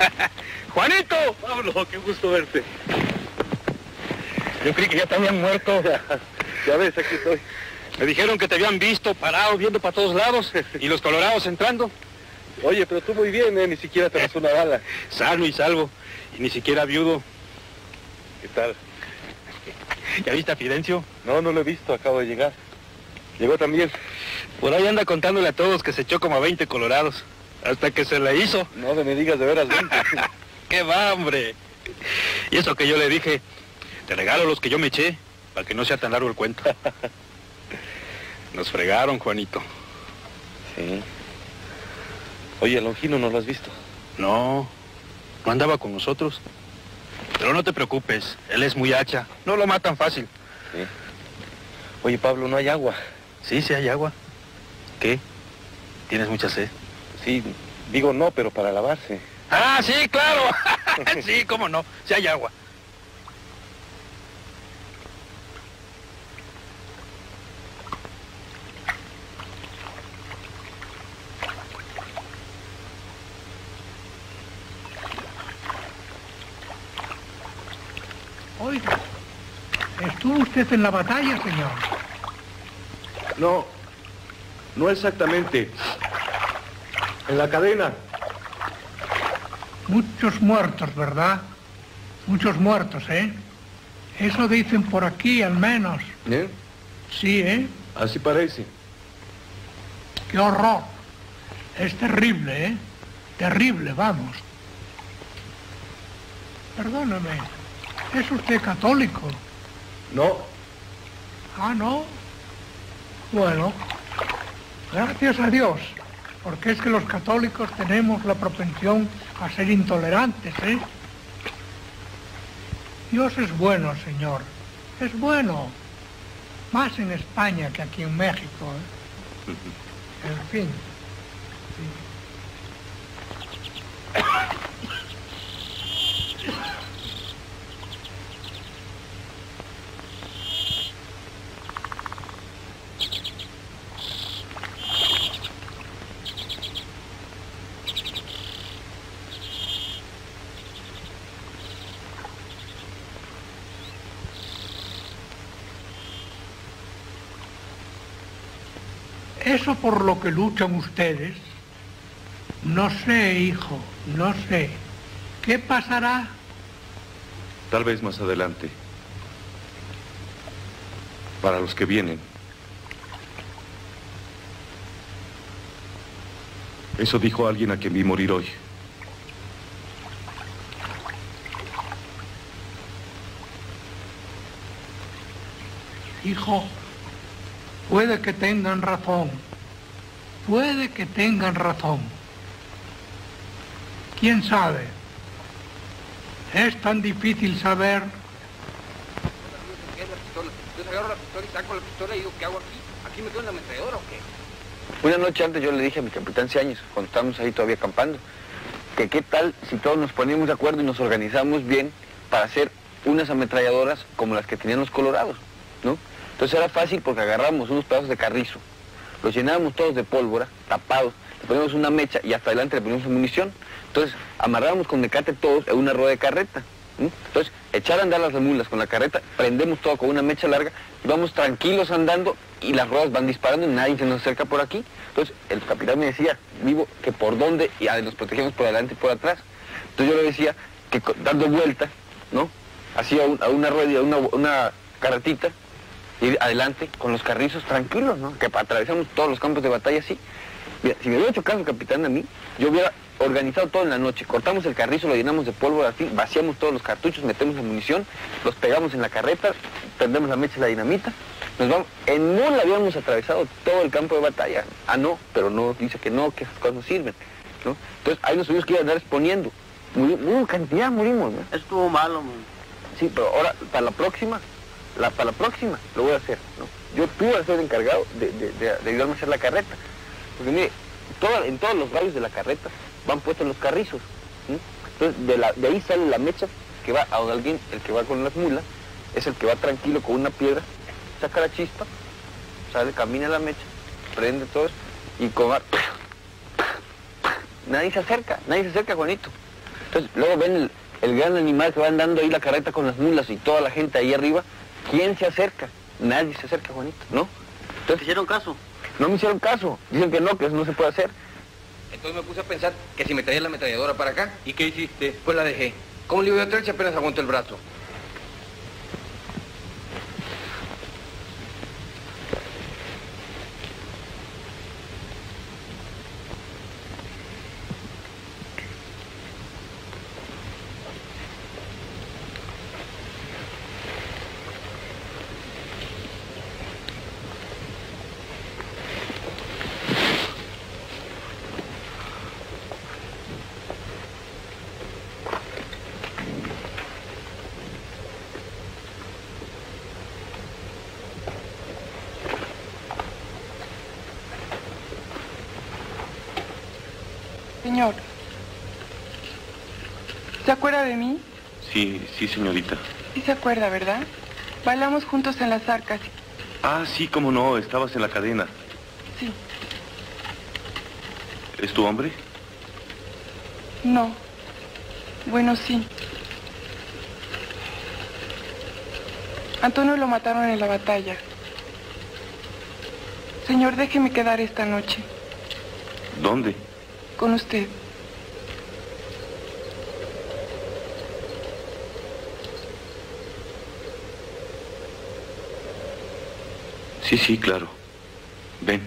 S11: ¡Juanito!
S13: Pablo, qué gusto verte.
S11: Yo creí que ya te habían muerto.
S13: Ya ves, aquí estoy.
S11: Me dijeron que te habían visto parado, viendo para todos lados, y los colorados entrando.
S13: Oye, pero tú muy bien, ¿eh? Ni siquiera te pasó una bala.
S11: Sano y salvo, y ni siquiera viudo.
S13: ¿Qué tal?
S11: ¿Ya viste a Fidencio?
S13: No, no lo he visto, acabo de llegar. Llegó también.
S11: Por ahí anda contándole a todos que se echó como a veinte colorados, hasta que se le hizo.
S13: No me digas de veras veinte.
S11: ¡Qué va, hombre! Y eso que yo le dije, te regalo los que yo me eché, para que no sea tan largo el cuento. Nos fregaron, Juanito.
S13: Sí. Oye, a Longino no lo has visto.
S11: No, no andaba con nosotros. Pero no te preocupes, él es muy hacha, no lo matan fácil.
S13: Sí. Oye, Pablo, ¿no hay agua?
S11: Sí, sí hay agua. ¿Qué? ¿Tienes mucha sed?
S13: Sí, digo no, pero para lavarse.
S11: ¡Ah, sí, claro! Sí, cómo no, sí hay agua.
S9: Oiga, ¿estuvo usted en la batalla, señor?
S13: No, no exactamente. En la cadena.
S9: Muchos muertos, ¿verdad? Muchos muertos, ¿eh? Eso dicen por aquí, al menos.
S13: ¿Eh?
S9: Sí, ¿eh?
S13: Así parece.
S9: ¡Qué horror! Es terrible, ¿eh? Terrible, vamos. Perdóname, ¿es usted católico?
S13: No.
S9: Ah, ¿no? Bueno, gracias a Dios, porque es que los católicos tenemos la propensión a ser intolerantes, ¿eh? Dios es bueno, señor, es bueno, más en España que aquí en México, ¿eh? En fin. Sí. Eso por lo que luchan ustedes, no sé, hijo, no sé. ¿Qué pasará?
S1: Tal vez más adelante. Para los que vienen. Eso dijo alguien a quien vi morir hoy.
S9: Hijo, puede que tengan razón, puede que tengan razón. ¿Quién sabe? Es tan difícil saber.
S7: Yo agarro la pistola y saco la pistola y digo, ¿qué hago aquí? ¿Aquí me quedo en la ametralladora o qué? Una noche antes yo le dije a mi capitán Ciáñez, cuando estábamos ahí todavía acampando, que qué tal si todos nos poníamos de acuerdo y nos organizamos bien para hacer unas ametralladoras como las que tenían los colorados, ¿no? Entonces era fácil porque agarrábamos unos pedazos de carrizo, los llenábamos todos de pólvora, tapados, le poníamos una mecha y hasta adelante le poníamos munición. Entonces amarrábamos con mecate todos en una rueda de carreta. ¿sí? Entonces echar a andar las mulas con la carreta, prendemos todo con una mecha larga, y vamos tranquilos andando y las ruedas van disparando y nadie se nos acerca por aquí. Entonces el capitán me decía, vivo, que por dónde, y ah, nos protegemos por adelante y por atrás. Entonces yo le decía que dando vueltas, ¿no? Hacía un, a una rueda, a una, una carretita, y adelante con los carrizos tranquilos, ¿no? Que atravesamos todos los campos de batalla así. Mira, si me hubiera hecho caso el capitán a mí, yo hubiera organizado todo en la noche. Cortamos el carrizo, lo llenamos de pólvora así, vaciamos todos los cartuchos, metemos la munición, los pegamos en la carreta, prendemos la mecha y la dinamita, nos vamos. En mula habíamos atravesado todo el campo de batalla. Ah, no, pero no, dice que no, que esas cosas no sirven, ¿no? Entonces ahí nos tuvimos que ir a andar exponiendo. Muri, uh, cantidad morimos, ¿no?
S14: Estuvo malo, man.
S13: Sí, pero ahora, para la próxima, la, para la próxima lo voy a hacer, ¿no? Yo tuve que ser encargado de, de, de, de ayudarme a hacer la carreta. Porque mire, toda, en todos los radios de la carreta van puestos los carrizos. ¿sí? Entonces de, la, de ahí sale la mecha que va a alguien, el que va con las mulas, es el que va tranquilo con una piedra, saca la chispa, sale, camina la mecha, prende todo eso, y con... Nadie se acerca, nadie se acerca, Juanito.
S7: Entonces, luego ven el, el gran animal que va andando ahí la carreta con las mulas y toda la gente ahí arriba. ¿Quién se acerca? Nadie se acerca, Juanito, ¿no? Entonces,
S14: ¿te hicieron caso?
S7: No me hicieron caso. Dicen que no, que eso no se puede hacer.
S14: Entonces me puse a pensar que si me traía la ametralladora para acá. ¿Y qué hiciste? Pues la dejé. ¿Cómo le iba a traer si apenas aguanto el brazo?
S15: Señor, ¿se acuerda de mí?
S1: Sí, sí, señorita.
S15: Sí se acuerda, ¿verdad? Bailamos juntos en las arcas.
S1: Ah, sí, cómo no, estabas en la cadena.
S15: Sí.
S1: ¿Es tu hombre?
S15: No. Bueno, sí. Antonio lo mataron en la batalla. Señor, déjeme quedar esta noche.
S1: ¿Dónde?
S15: Con usted.
S1: Sí, sí, claro. Ven.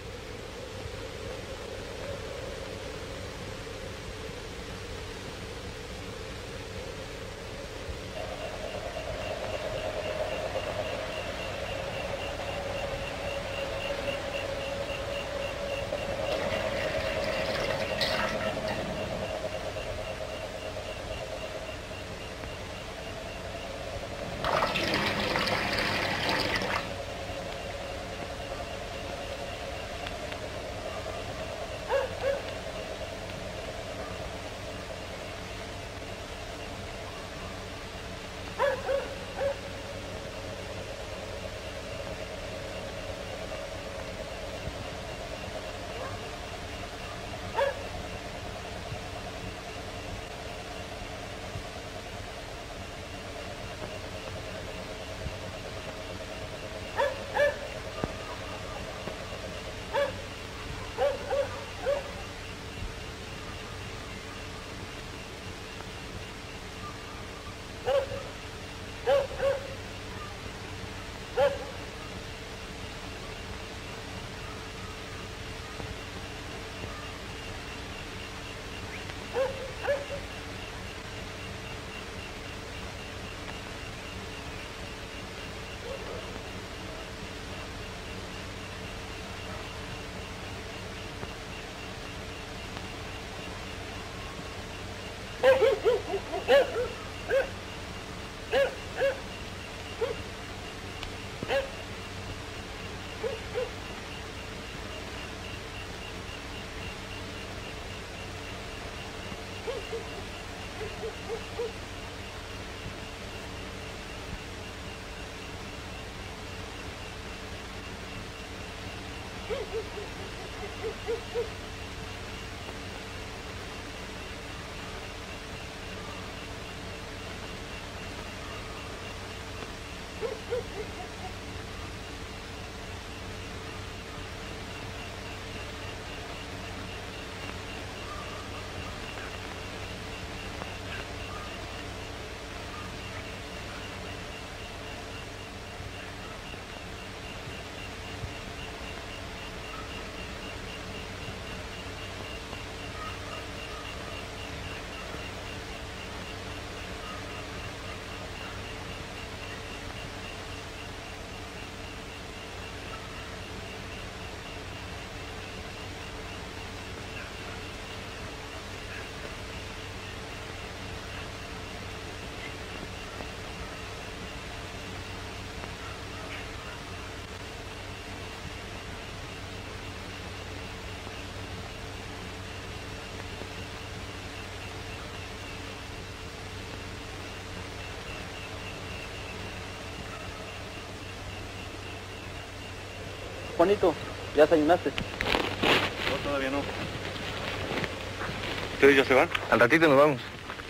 S14: Juanito, ¿ya desayunaste?
S1: No, todavía no. ¿Ustedes ya se van?
S7: Al ratito nos vamos.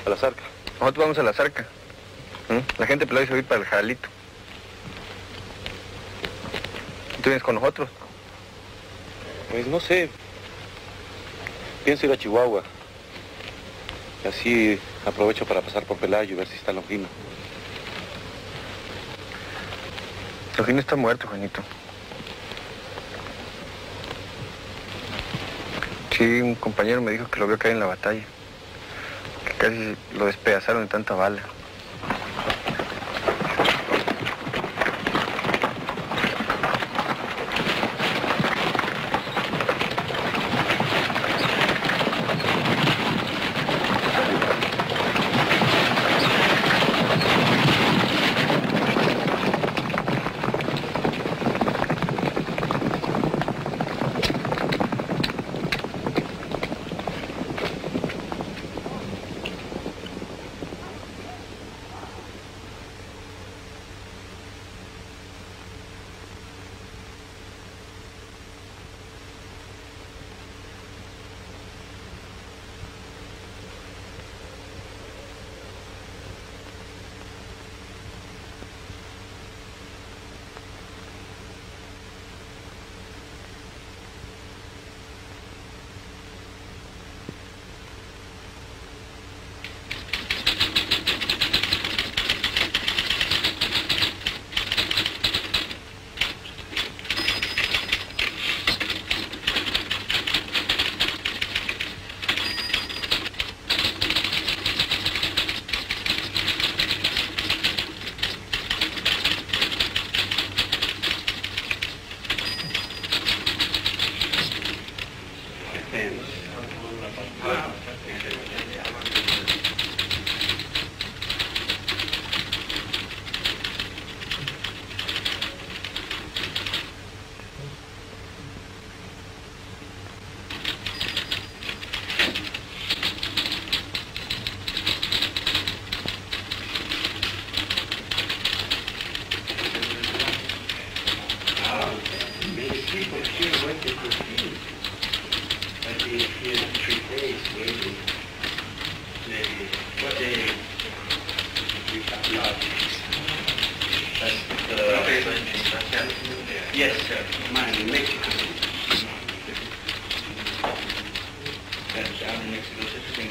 S16: A la Zarca.
S7: Nosotros vamos a la Zarca. ¿Mm? La gente pues, la dice ir para el Jalito. ¿Tú vienes con nosotros?
S16: Pues no sé. Pienso ir a Chihuahua. Y así aprovecho para pasar por Pelayo y ver si está Longino.
S7: Longino está muerto, Juanito. Sí, un compañero me dijo que lo vio caer en la batalla. Que casi lo despedazaron de tanta bala.
S3: Yes, sir. Mine in Mexico. That's down in Mexico City.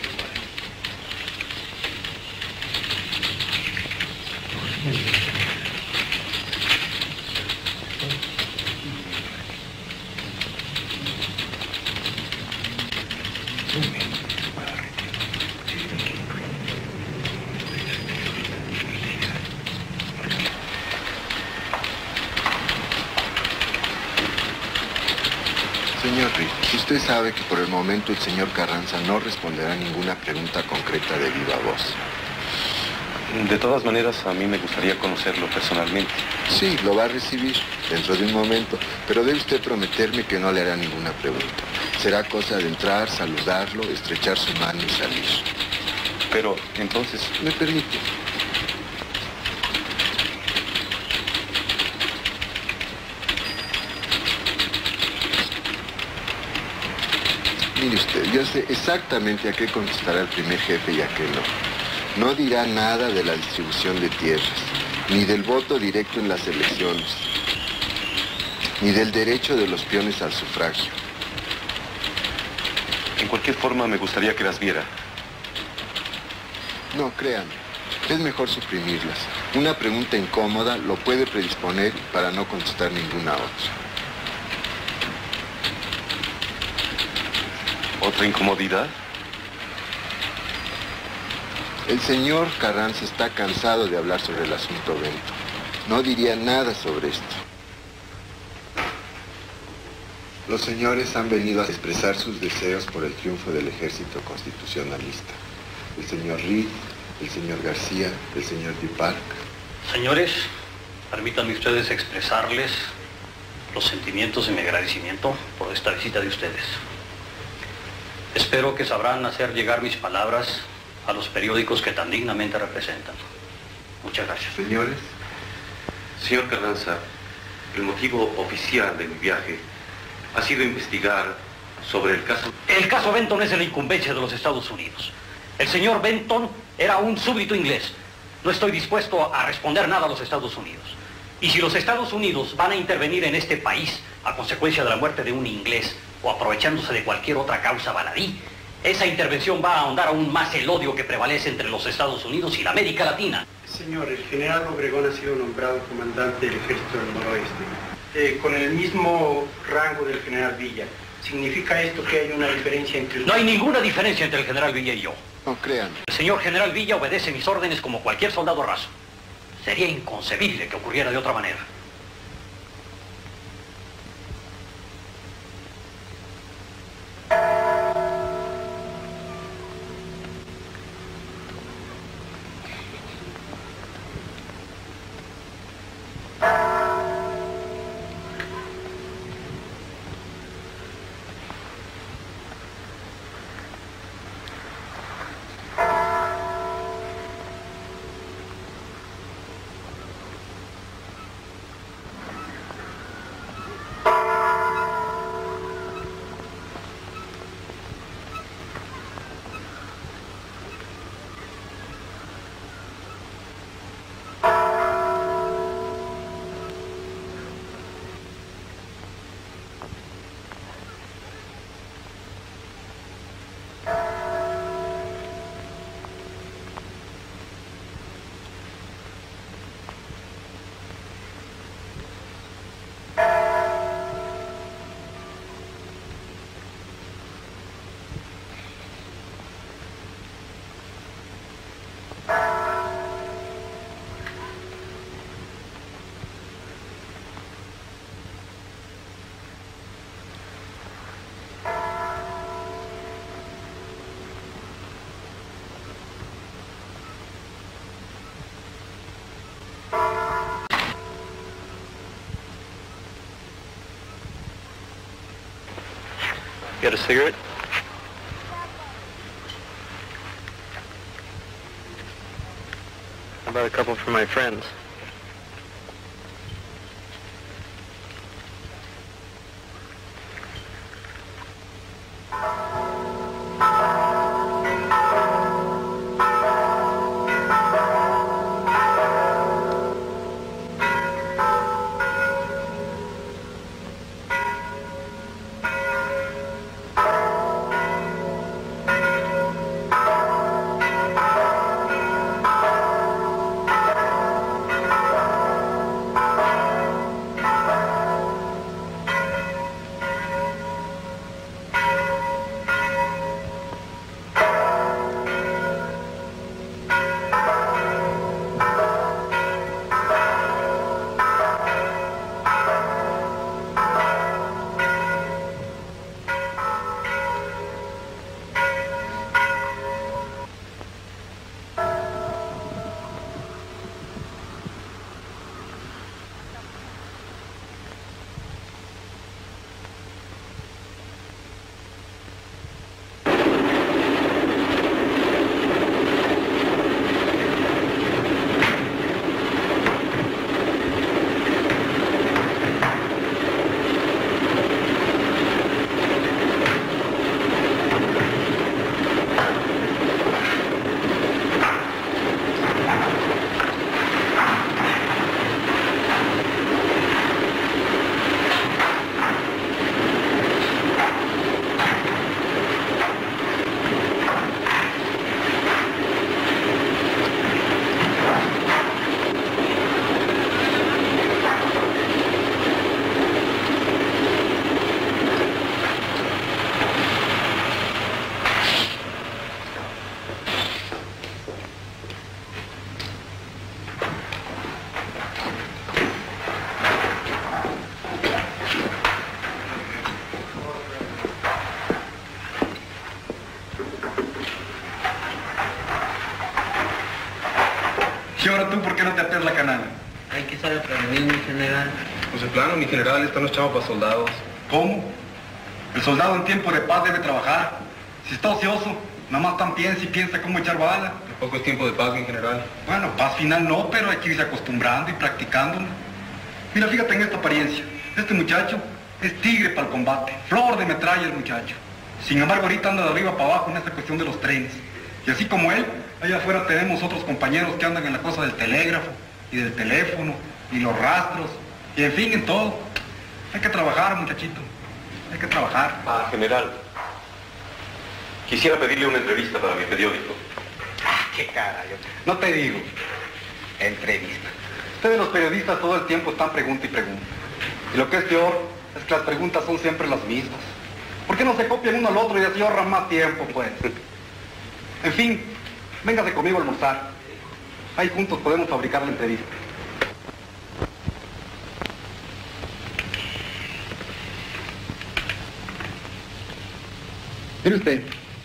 S17: Señor Reed, usted sabe que por el momento el señor Carranza no responderá ninguna pregunta concreta de viva voz.
S16: De todas maneras, a mí me gustaría conocerlo personalmente.
S17: Sí, lo va a recibir dentro de un momento, pero debe usted prometerme que no le hará ninguna pregunta. Será cosa de entrar, saludarlo, estrechar su mano y salir.
S16: Pero, entonces...
S17: ¿Me permite? Mire usted, yo sé exactamente a qué contestará el primer jefe y a qué no. No dirá nada de la distribución de tierras, ni del voto directo en las elecciones, ni del derecho de los peones al sufragio.
S16: En cualquier forma, me gustaría que las viera.
S17: No, créanme, es mejor suprimirlas. Una pregunta incómoda lo puede predisponer para no contestar ninguna otra.
S16: ¿Otra incomodidad?
S17: El señor Carranza está cansado de hablar sobre el asunto Bento. No diría nada sobre esto. Los señores han venido a expresar sus deseos por el triunfo del ejército constitucionalista. El señor Reed, el señor García, el señor Duparc.
S18: Señores, permítanme ustedes expresarles los sentimientos y mi agradecimiento por esta visita de ustedes. Espero que sabrán hacer llegar mis palabras a los periódicos que tan dignamente representan. Muchas gracias.
S17: Señores.
S16: Señor Carranza, el motivo oficial de mi viaje ha sido investigar sobre el caso...
S18: El caso Benton es de la incumbencia de los Estados Unidos. El señor Benton Era un súbdito inglés. No estoy dispuesto a responder nada a los Estados Unidos. Y si los Estados Unidos van a intervenir en este país a consecuencia de la muerte de un inglés o aprovechándose de cualquier otra causa baladí, esa intervención va a ahondar aún más el odio que prevalece entre los Estados Unidos y la América Latina.
S19: Señor, el general Obregón ha sido nombrado comandante del ejército del noroeste, eh, con el mismo rango del general Villa. ¿Significa esto que hay una diferencia entre usted?
S18: No hay ninguna diferencia entre el general Villa y yo.
S17: No crean.
S18: El señor general Villa obedece mis órdenes como cualquier soldado raso. Sería inconcebible que ocurriera de otra manera.
S16: Got a cigarette? How about a couple for my friends?
S11: ¿Y ahora tú por qué no te ates la canal?
S20: Hay que saber prevenir, mi general.
S16: Pues en plano, mi general, están los chavos para soldados.
S11: ¿Cómo? El soldado en tiempo de paz debe trabajar. Si está ocioso, nada más tan piensa y piensa cómo echar bala.
S16: Tampoco es tiempo de paz, mi general.
S11: Bueno, paz final no, pero hay que irse acostumbrando y practicando. Mira, fíjate en esta apariencia. Este muchacho es tigre para el combate. Flor de metralla el muchacho. Sin embargo, ahorita anda de arriba para abajo en esta cuestión de los trenes. Y así como él, allá afuera tenemos otros compañeros que andan en la cosa del telégrafo y del teléfono y los rastros y en fin, en todo. Hay que trabajar, muchachito. Hay que trabajar.
S1: Ah, general. Quisiera pedirle una entrevista para mi periódico.
S11: Ah, qué cara, yo. No te digo. Entrevista. Ustedes los periodistas todo el tiempo están pregunta y pregunta. Y lo que es peor es que las preguntas son siempre las mismas. ¿Por qué no se copian uno al otro y así ahorran más tiempo, pues? En fin, véngase conmigo a almorzar. Ahí juntos podemos fabricar la entrevista. Mire usted,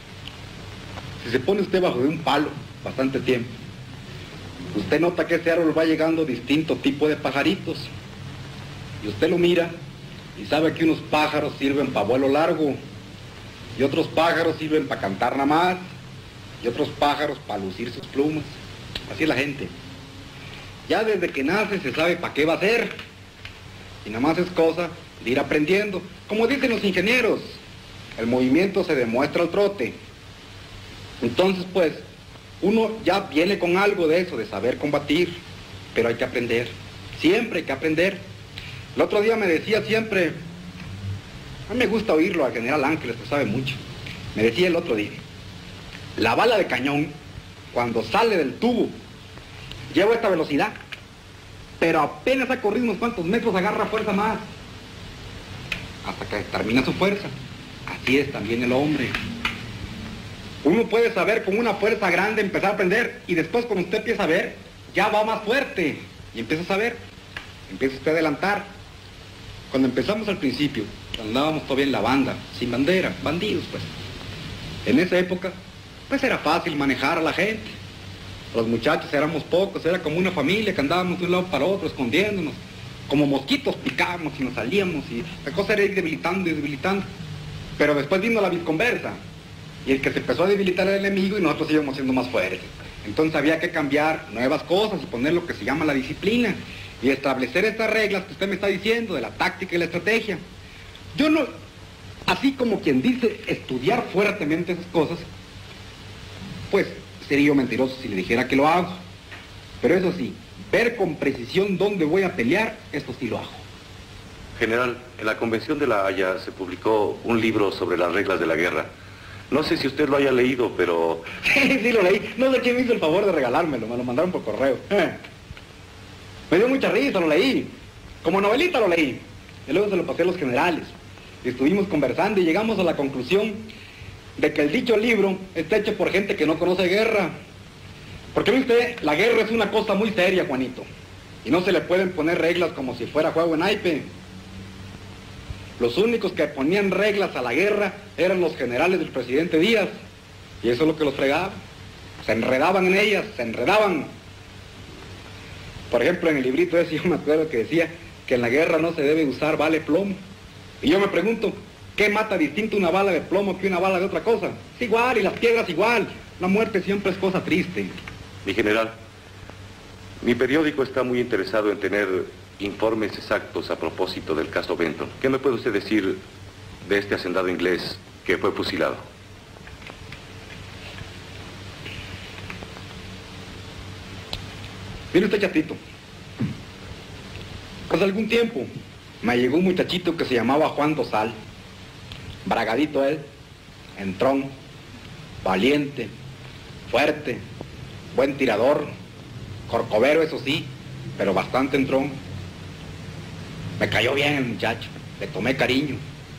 S11: si se pone usted bajo de un palo bastante tiempo, usted nota que ese árbol va llegando distinto tipo de pajaritos. Y usted lo mira y sabe que unos pájaros sirven para vuelo largo, y otros pájaros sirven para cantar nada más, y otros pájaros para lucir sus plumas. Así es la gente. Ya desde que nace se sabe para qué va a ser, y nada más es cosa de ir aprendiendo. Como dicen los ingenieros, el movimiento se demuestra al trote. Entonces, pues, uno ya viene con algo de eso, de saber combatir, pero hay que aprender. Siempre hay que aprender. El otro día me decía siempre, a mí me gusta oírlo al general Ángeles, que sabe mucho. Me decía el otro día, la bala de cañón, cuando sale del tubo, lleva esta velocidad, pero apenas ha corrido unos cuantos metros, agarra fuerza más, hasta que termina su fuerza. Así es también el hombre. Uno puede saber con una fuerza grande empezar a aprender, y después cuando usted empieza a ver, ya va más fuerte, y empieza a saber, empieza usted a adelantar. Cuando empezamos al principio, andábamos todavía en la banda, sin bandera, bandidos pues. En esa época, pues era fácil manejar a la gente. Los muchachos éramos pocos, era como una familia que andábamos de un lado para otro, escondiéndonos. Como mosquitos picábamos y nos salíamos, y la cosa era ir debilitando y debilitando. Pero después vino la visconversa, y el que se empezó a debilitar era el enemigo y nosotros íbamos siendo más fuertes. Entonces había que cambiar nuevas cosas y poner lo que se llama la disciplina, y establecer estas reglas que usted me está diciendo, de la táctica y la estrategia. Yo no, así como quien dice, estudiar fuertemente esas cosas, pues sería yo mentiroso si le dijera que lo hago. Pero eso sí, ver con precisión dónde voy a pelear, esto sí lo hago.
S1: General, en la Convención de La Haya se publicó un libro sobre las reglas de la guerra. No sé si usted lo haya leído, pero...
S11: Sí, sí lo leí. No sé quién me hizo el favor de regalármelo, me lo mandaron por correo. Eh. Me dio mucha risa, lo leí. Como novelita lo leí. Y luego se lo pasé a los generales. Y estuvimos conversando y llegamos a la conclusión de que el dicho libro está hecho por gente que no conoce guerra. Porque ve usted, la guerra es una cosa muy seria, Juanito. Y no se le pueden poner reglas como si fuera juego en naipe. Los únicos que ponían reglas a la guerra eran los generales del presidente Díaz. Y eso es lo que los fregaba. Se enredaban en ellas, se enredaban. Por ejemplo, en el librito ese yo me acuerdo que decía que en la guerra no se debe usar bala de plomo. Y yo me pregunto, ¿qué mata distinto una bala de plomo que una bala de otra cosa? Es igual, y las piedras igual. La muerte siempre es cosa triste.
S1: Mi general, mi periódico está muy interesado en tener informes exactos a propósito del caso Benton. ¿Qué me puede usted decir de este hacendado inglés que fue fusilado?
S11: Mire usted, chatito. Hace algún tiempo me llegó un muchachito que se llamaba Juan Dosal. Bragadito él, entrón, valiente, fuerte, buen tirador, corcovero eso sí, pero bastante entrón. Me cayó bien el muchacho, le tomé cariño.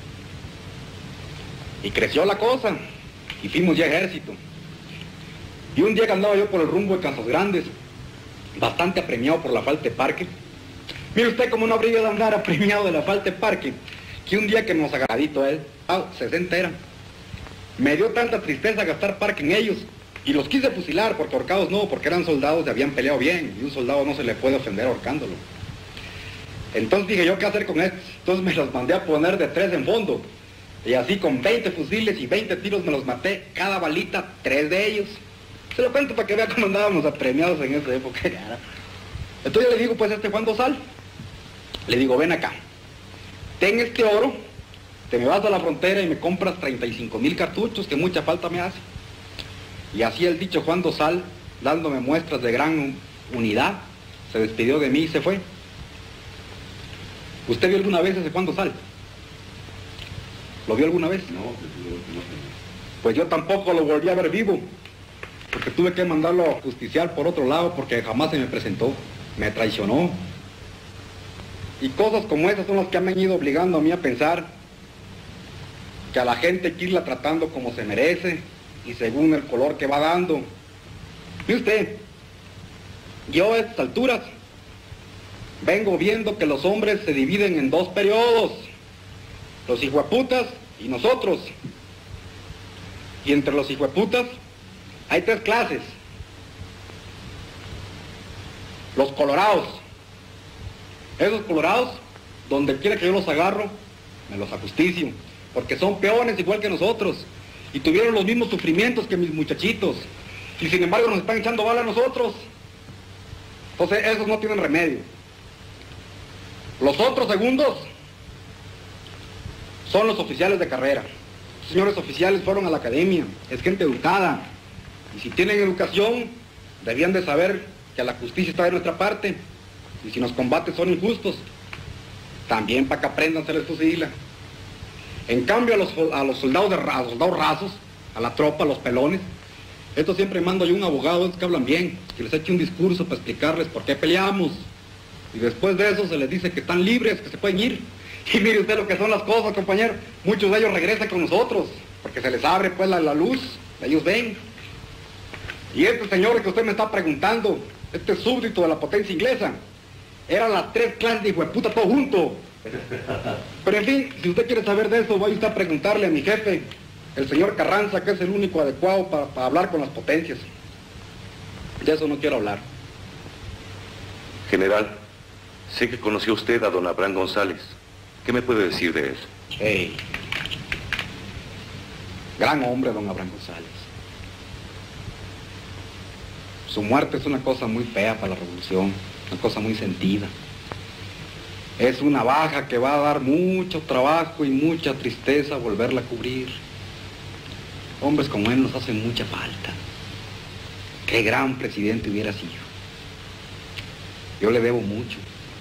S11: Y creció la cosa, y fuimos ya ejército. Y un día que andaba yo por el rumbo de Casas Grandes, bastante apremiado por la falta de parque. Mire usted cómo no habría de andar apremiado de la falta de parque, que un día que nos agradito a él, ah, sesenta eran, me dio tanta tristeza gastar parque en ellos, y los quise fusilar, porque ahorcados no, porque eran soldados y habían peleado bien, y un soldado no se le puede ofender ahorcándolo. Entonces dije yo, ¿qué hacer con estos? Entonces me los mandé a poner de tres en fondo, y así con veinte fusiles y veinte tiros me los maté, cada balita, tres de ellos. Se lo cuento para que vea cómo andábamos apremiados en esa época. Entonces yo le digo, pues a este Juan Dosal, le digo, ven acá, ten este oro, te me vas a la frontera y me compras treinta y cinco mil cartuchos, que mucha falta me hace. Y así el dicho Juan Dosal, dándome muestras de gran unidad, se despidió de mí y se fue. ¿Usted vio alguna vez ese Juan Dosal? ¿Lo vio alguna vez? No, pues yo tampoco lo volví a ver vivo, porque tuve que mandarlo a justiciar por otro lado, porque jamás se me presentó, me traicionó. Y cosas como esas son las que me han ido obligando a mí a pensar que a la gente hay que irla tratando como se merece y según el color que va dando. ¿Y usted? Yo a estas alturas vengo viendo que los hombres se dividen en dos periodos, los hijueputas y nosotros. Y entre los hijueputas hay tres clases. Los colorados. Esos colorados, donde quiera que yo los agarro, me los ajusticio, porque son peones igual que nosotros, y tuvieron los mismos sufrimientos que mis muchachitos, y sin embargo nos están echando bala a nosotros. Entonces esos no tienen remedio. Los otros segundos son los oficiales de carrera. Los señores oficiales fueron a la academia, es gente educada, y si tienen educación, debían de saber que la justicia está de nuestra parte, y si los combates son injustos, también para que aprendan se les fusila. En cambio a los, a los soldados de, a los soldados rasos, a la tropa, a los pelones, estos siempre mando yo un abogado, estos que hablan bien, que les eche un discurso para explicarles por qué peleamos, y después de eso se les dice que están libres, que se pueden ir. Y mire usted lo que son las cosas, compañero, muchos de ellos regresan con nosotros, porque se les abre pues la, la luz, ellos ven. Y este señor que usted me está preguntando, este súbdito de la potencia inglesa, eran las tres clases de hijueputa todo junto. Pero en fin, si usted quiere saber de eso, vaya usted a preguntarle a mi jefe, el señor Carranza, que es el único adecuado para, para hablar con las potencias. De eso no quiero hablar.
S1: General, sé que conoció usted a don Abraham González. ¿Qué me puede decir de él?
S11: Hey, gran hombre don Abraham González. Su muerte es una cosa muy fea para la revolución, una cosa muy sentida. Es una baja que va a dar mucho trabajo y mucha tristeza volverla a cubrir. Hombres como él nos hacen mucha falta. Qué gran presidente hubiera sido. Yo le debo mucho.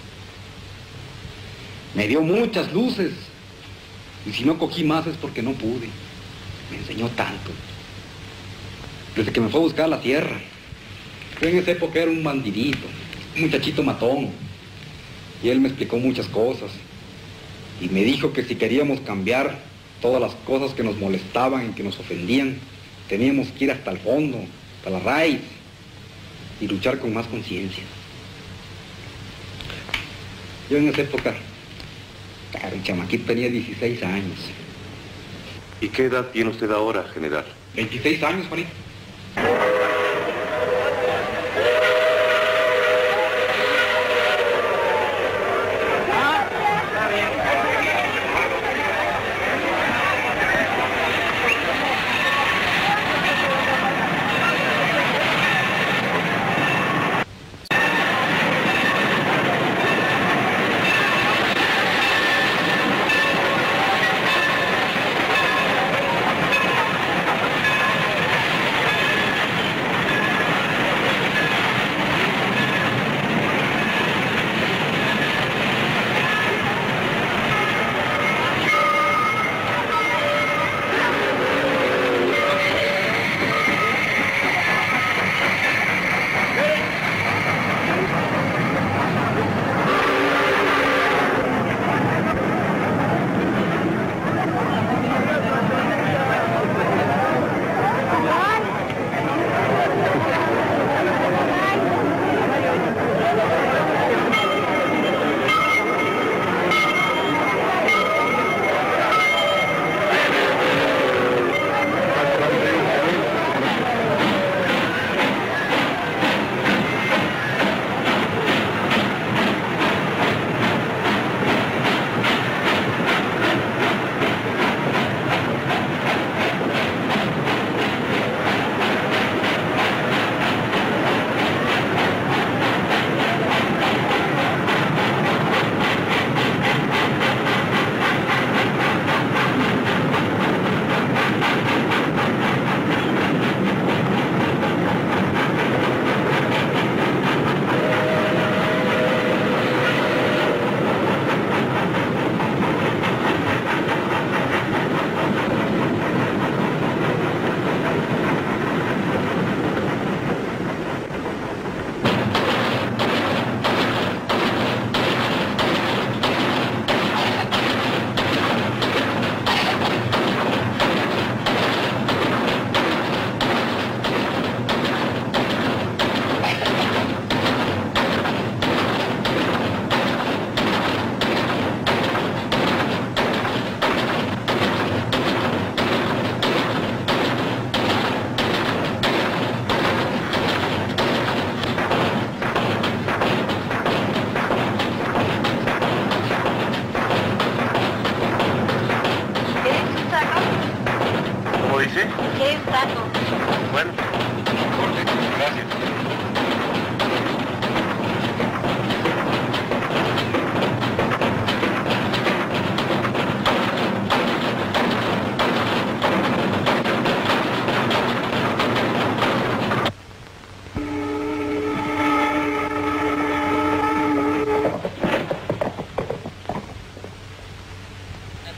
S11: Me dio muchas luces. Y si no cogí más es porque no pude. Me enseñó tanto. Desde que me fue a buscar a la tierra. Yo en esa época era un bandidito, un muchachito matón. Y él me explicó muchas cosas. Y me dijo que si queríamos cambiar todas las cosas que nos molestaban y que nos ofendían, teníamos que ir hasta el fondo, hasta la raíz, y luchar con más conciencia. Yo en esa época, claro, el chamaquito tenía dieciséis años.
S1: ¿Y qué edad tiene usted ahora, general?
S11: veintiséis años, Juanito.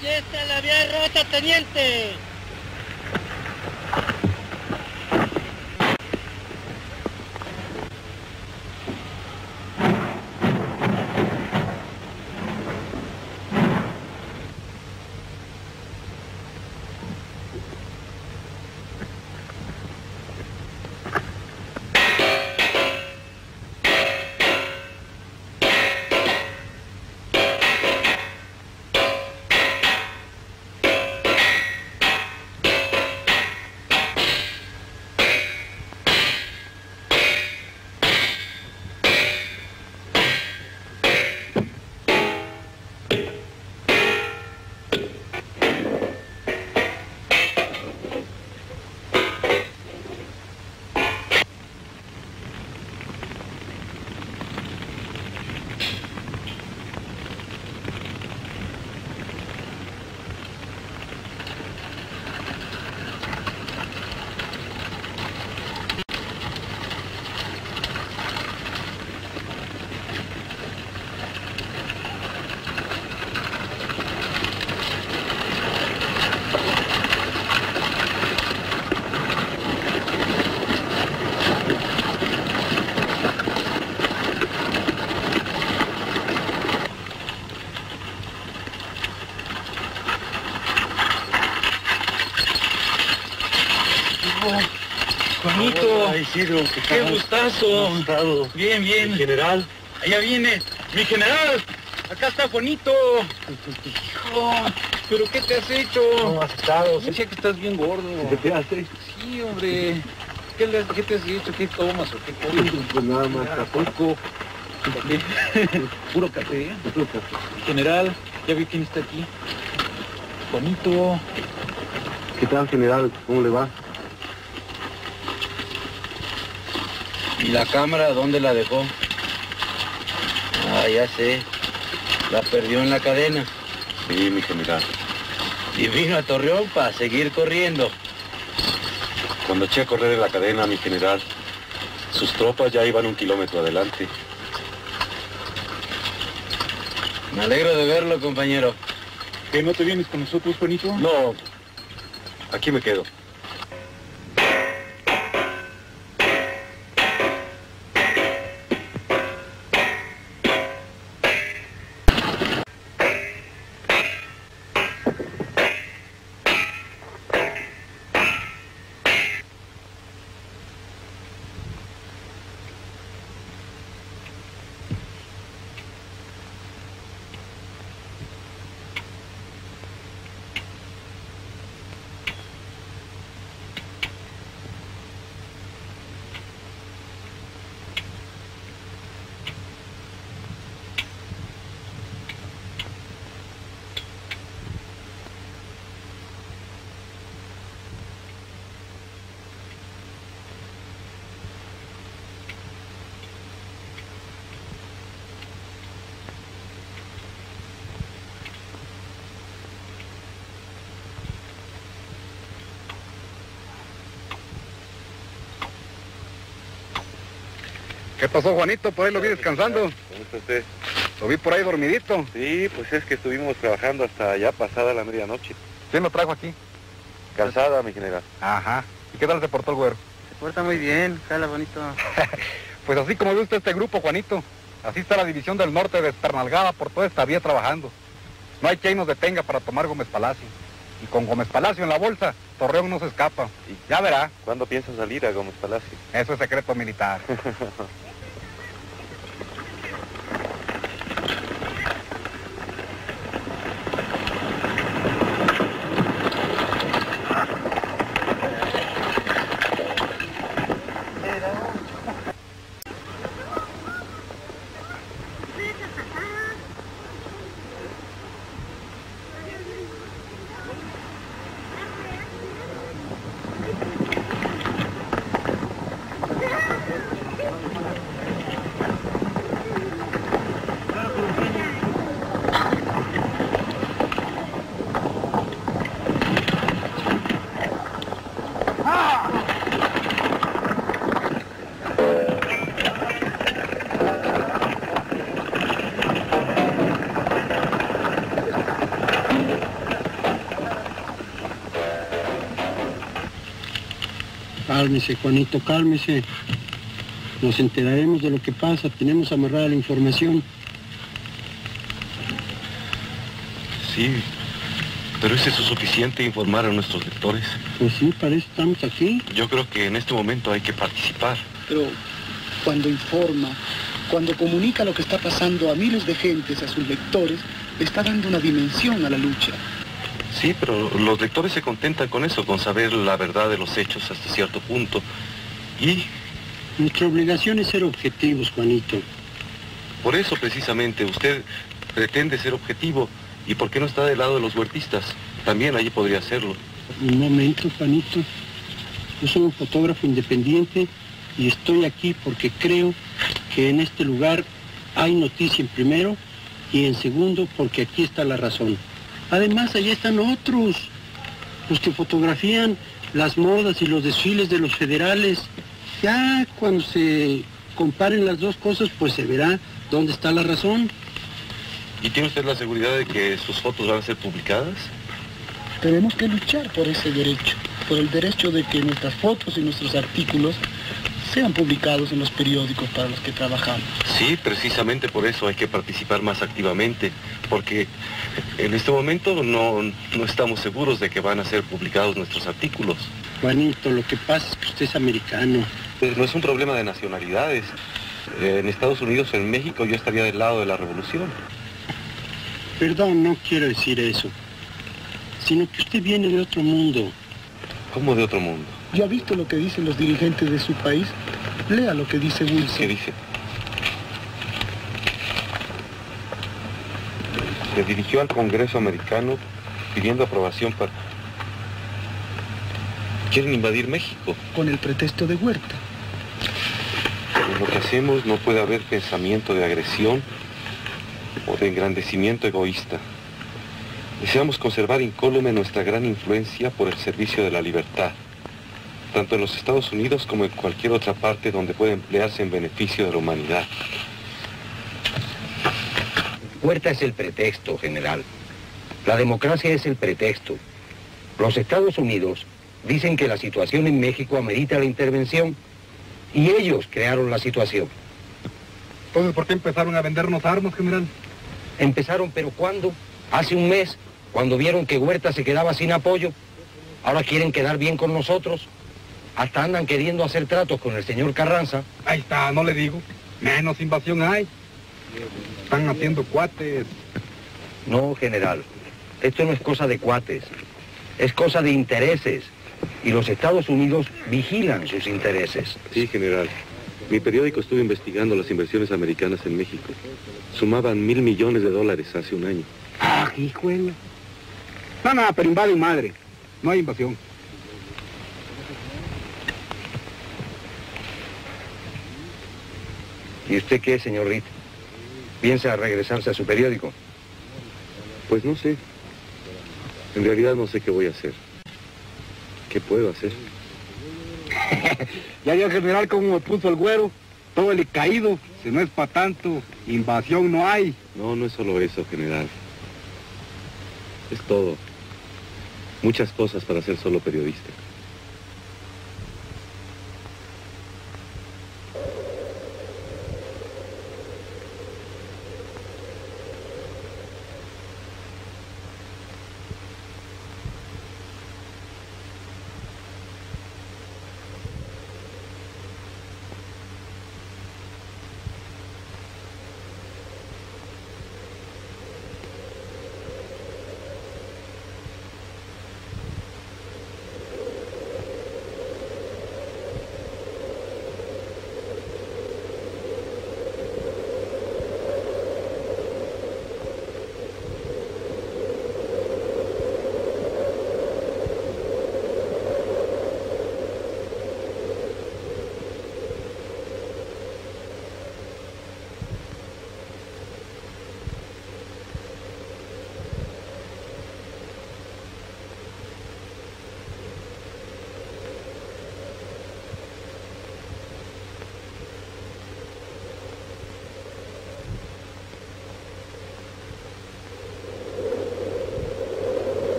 S21: Aquí está la vía rota, teniente.
S12: Juanito,
S3: Hola, Isidro, ¿qué
S12: qué
S3: tal?
S12: gustazo.
S3: ¿Cómo has estado?
S12: Bien, bien.
S3: Mi general.
S12: Allá viene, mi general. Acá está Juanito. Hijo, ¿pero qué te has hecho?
S3: ¿Cómo has estado?
S12: Decía que estás bien gordo.
S3: ¿Qué te hace?
S12: Sí, hombre. ¿Qué, le- qué te has hecho? ¿Qué tomas o qué comes?
S3: Pues nada más, Acapulco.
S12: Puro café, ¿eh? Mi general, ya vi quién está aquí. Juanito.
S3: ¿Qué tal, general? ¿Cómo le va?
S7: ¿Y la cámara dónde la dejó? Ah, ya sé. La perdió en la cadena.
S1: Sí, mi general.
S7: Y vino a Torreón para seguir corriendo.
S1: Cuando eché a correr en la cadena, mi general, sus tropas ya iban un kilómetro adelante.
S7: Me alegro de verlo, compañero.
S12: ¿Que no te vienes con nosotros, Juanito?
S1: No, aquí me quedo.
S11: ¿Qué pasó, Juanito? Por ahí lo vi descansando.
S16: ¿Cómo está usted?
S11: Lo vi por ahí dormidito.
S16: Sí, pues es que estuvimos trabajando hasta ya pasada la medianoche.
S11: ¿Quién lo trajo aquí?
S16: Calzada, mi general.
S11: Ajá. ¿Y qué tal se portó el güero?
S20: Se porta muy bien, jala bonito.
S11: Pues así como ve usted este grupo, Juanito. Así está la división del norte despernalgada por toda esta vía trabajando. No hay quien nos detenga para tomar Gómez Palacio. Y con Gómez Palacio en la bolsa, Torreón no se escapa. Y ya verá.
S16: ¿Cuándo piensan salir a Gómez Palacio?
S11: Eso es secreto militar.
S2: Cálmese, Juanito, cálmese. Nos enteraremos de lo que pasa, tenemos amarrada la información.
S1: Sí, pero ¿es eso suficiente informar a nuestros lectores?
S2: Pues sí, para eso estamos aquí.
S1: Yo creo que en este momento hay que participar.
S22: Pero cuando informa, cuando comunica lo que está pasando a miles de gentes, a sus lectores, le está dando una dimensión a la lucha.
S1: Sí, pero los lectores se contentan con eso, con saber la verdad de los hechos hasta cierto punto. Y...
S2: nuestra obligación es ser objetivos, Juanito.
S1: Por eso, precisamente, usted pretende ser objetivo. ¿Y por qué no está del lado de los huertistas? También allí podría hacerlo.
S2: Un momento, Juanito. Yo soy un fotógrafo independiente y estoy aquí porque creo que en este lugar hay noticia en primero y en segundo porque aquí está la razón. Además, allá están otros, los que fotografían las modas y los desfiles de los federales. Ya cuando se comparen las dos cosas, pues se verá dónde está la razón.
S1: ¿Y tiene usted la seguridad de que sus fotos van a ser publicadas?
S22: Tenemos que luchar por ese derecho, por el derecho de que nuestras fotos y nuestros artículos sean publicados en los periódicos para los que trabajamos.
S1: Sí, precisamente por eso hay que participar más activamente, porque en este momento no, no estamos seguros de que van a ser publicados nuestros artículos.
S2: Juanito, lo que pasa es que usted es americano.
S1: Pues no es un problema de nacionalidades. En Estados Unidos o en México yo estaría del lado de la revolución.
S2: Perdón, no quiero decir eso, sino que usted viene de otro mundo.
S1: ¿Cómo de otro mundo?
S22: ¿Ya ha visto lo que dicen los dirigentes de su país? Lea lo que dice Wilson.
S1: ¿Qué dice? Se dirigió al Congreso americano pidiendo aprobación para... Quieren invadir México.
S22: Con el pretexto de Huerta.
S1: En lo que hacemos no puede haber pensamiento de agresión o de engrandecimiento egoísta. Deseamos conservar incólume nuestra gran influencia por el servicio de la libertad, tanto en los Estados Unidos como en cualquier otra parte donde pueda emplearse en beneficio de la humanidad.
S5: Huerta es el pretexto, general. La democracia es el pretexto. Los Estados Unidos dicen que la situación en México amerita la intervención y ellos crearon la situación.
S11: Entonces, ¿por qué empezaron a vendernos armas, general?
S5: Empezaron, pero ¿cuándo? Hace un mes, cuando vieron que Huerta se quedaba sin apoyo. Ahora quieren quedar bien con nosotros. Hasta andan queriendo hacer tratos con el señor Carranza.
S11: Ahí está, no le digo. Menos invasión hay. Están haciendo cuates.
S5: No, general. Esto no es cosa de cuates. Es cosa de intereses. Y los Estados Unidos vigilan sus intereses.
S1: Sí, general. Mi periódico estuvo investigando las inversiones americanas en México. Sumaban mil millones de dólares hace un año.
S11: Ah, hijuela. No, no, pero invaden madre. No hay invasión.
S5: ¿Y usted qué, señor Reed? ¿Piensa regresarse a su periódico?
S1: Pues no sé. En realidad no sé qué voy a hacer. ¿Qué puedo hacer?
S11: Ya vio, general, cómo me puso el güero. Todo el caído. Si no es para tanto, invasión no hay.
S1: No, no es solo eso, general. Es todo. Muchas cosas para ser solo periodista.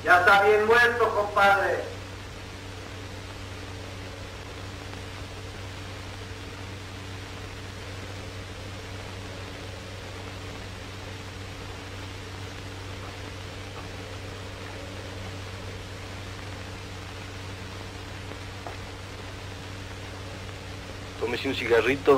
S4: Ya está bien muerto, compadre.
S13: Tómese un cigarrito.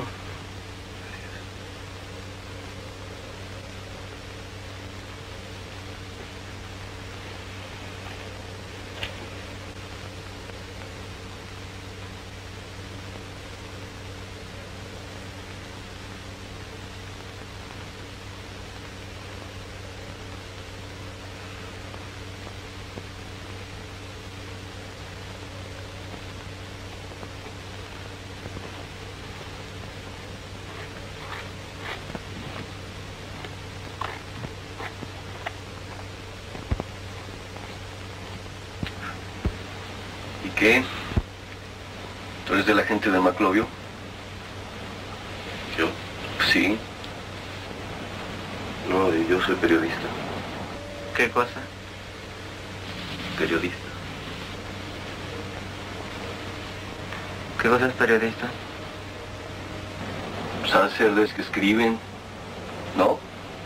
S13: ¿Qué? ¿Tú eres de la gente de Maclovio? ¿Yo? Sí. No, yo soy periodista.
S20: ¿Qué cosa?
S13: Periodista.
S20: ¿Qué cosa es periodista?
S13: ¿Sabes serles que escriben? ¿No?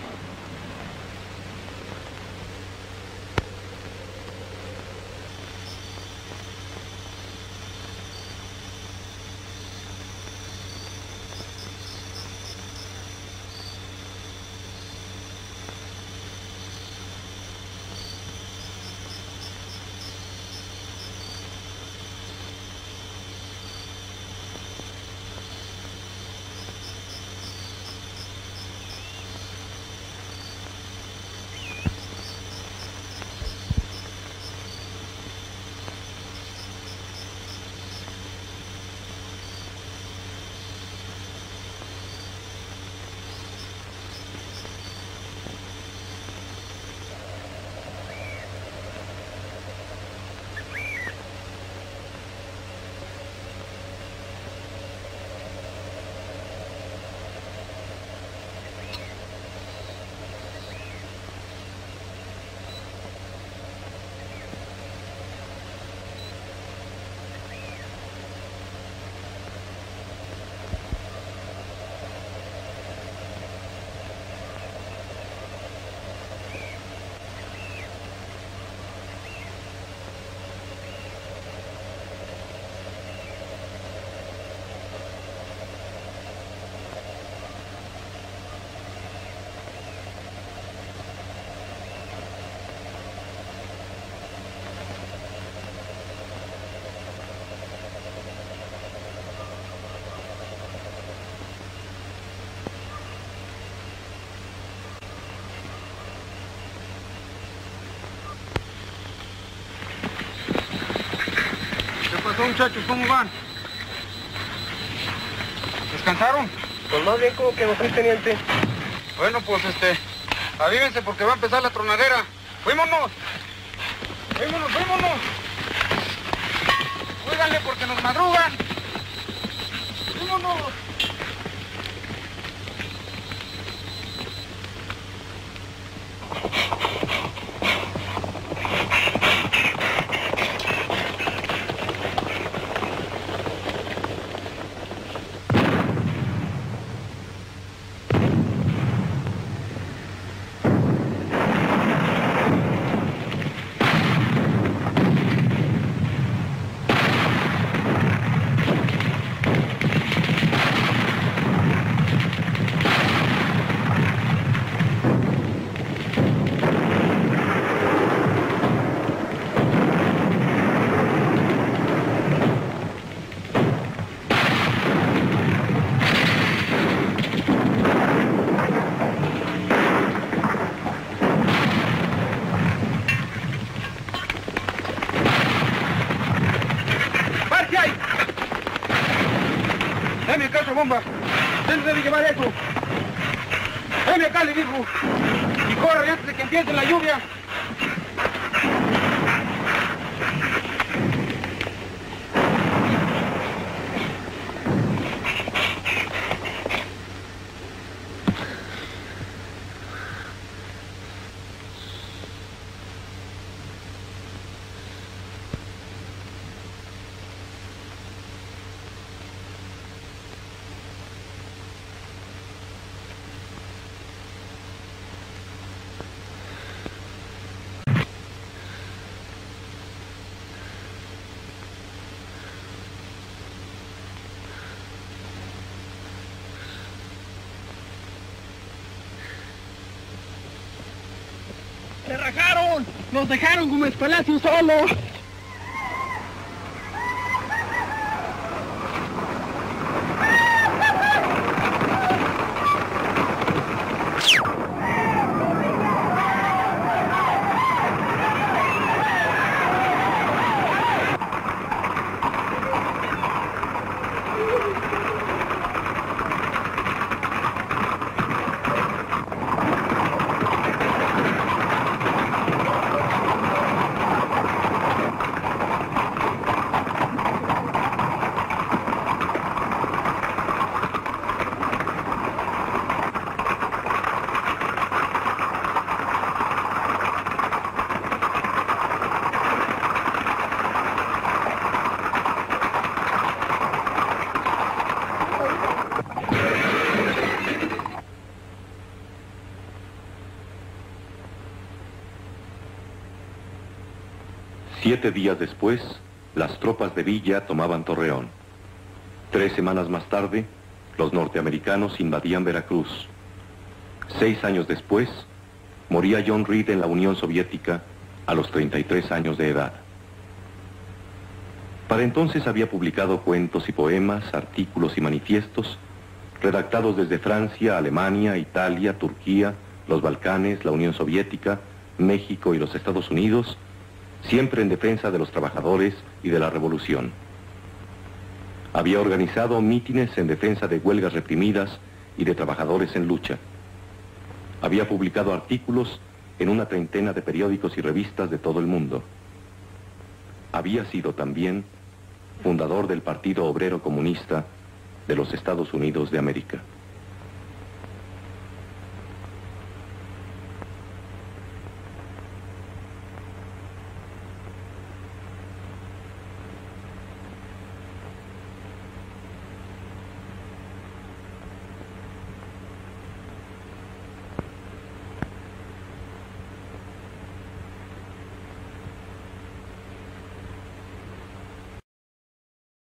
S3: Muchachos, ¿cómo van? ¿Descansaron?
S10: Pues más bien como que no fui, teniente.
S3: Bueno, pues este, avívense porque va a empezar la tronadera. ¡Fuímonos! ¡Fuímonos, fuímonos! ¡Cuídanle porque nos madrugan! ¡Fuímonos! Bomba, usted debe llevar eso. Ven acá, le digo. Y corre antes de que empiece la lluvia.
S21: rajaron! ¡Nos dejaron Gómez Palacio solo!
S1: Siete días después, las tropas de Villa tomaban Torreón. Tres semanas más tarde, los norteamericanos invadían Veracruz. Seis años después, moría John Reed en la Unión Soviética a los treinta y tres años de edad. Para entonces había publicado cuentos y poemas, artículos y manifiestos, redactados desde Francia, Alemania, Italia, Turquía, los Balcanes, la Unión Soviética, México y los Estados Unidos, siempre en defensa de los trabajadores y de la revolución. Había organizado mítines en defensa de huelgas reprimidas y de trabajadores en lucha. Había publicado artículos en una treintena de periódicos y revistas de todo el mundo. Había sido también fundador del Partido Obrero Comunista de los Estados Unidos de América.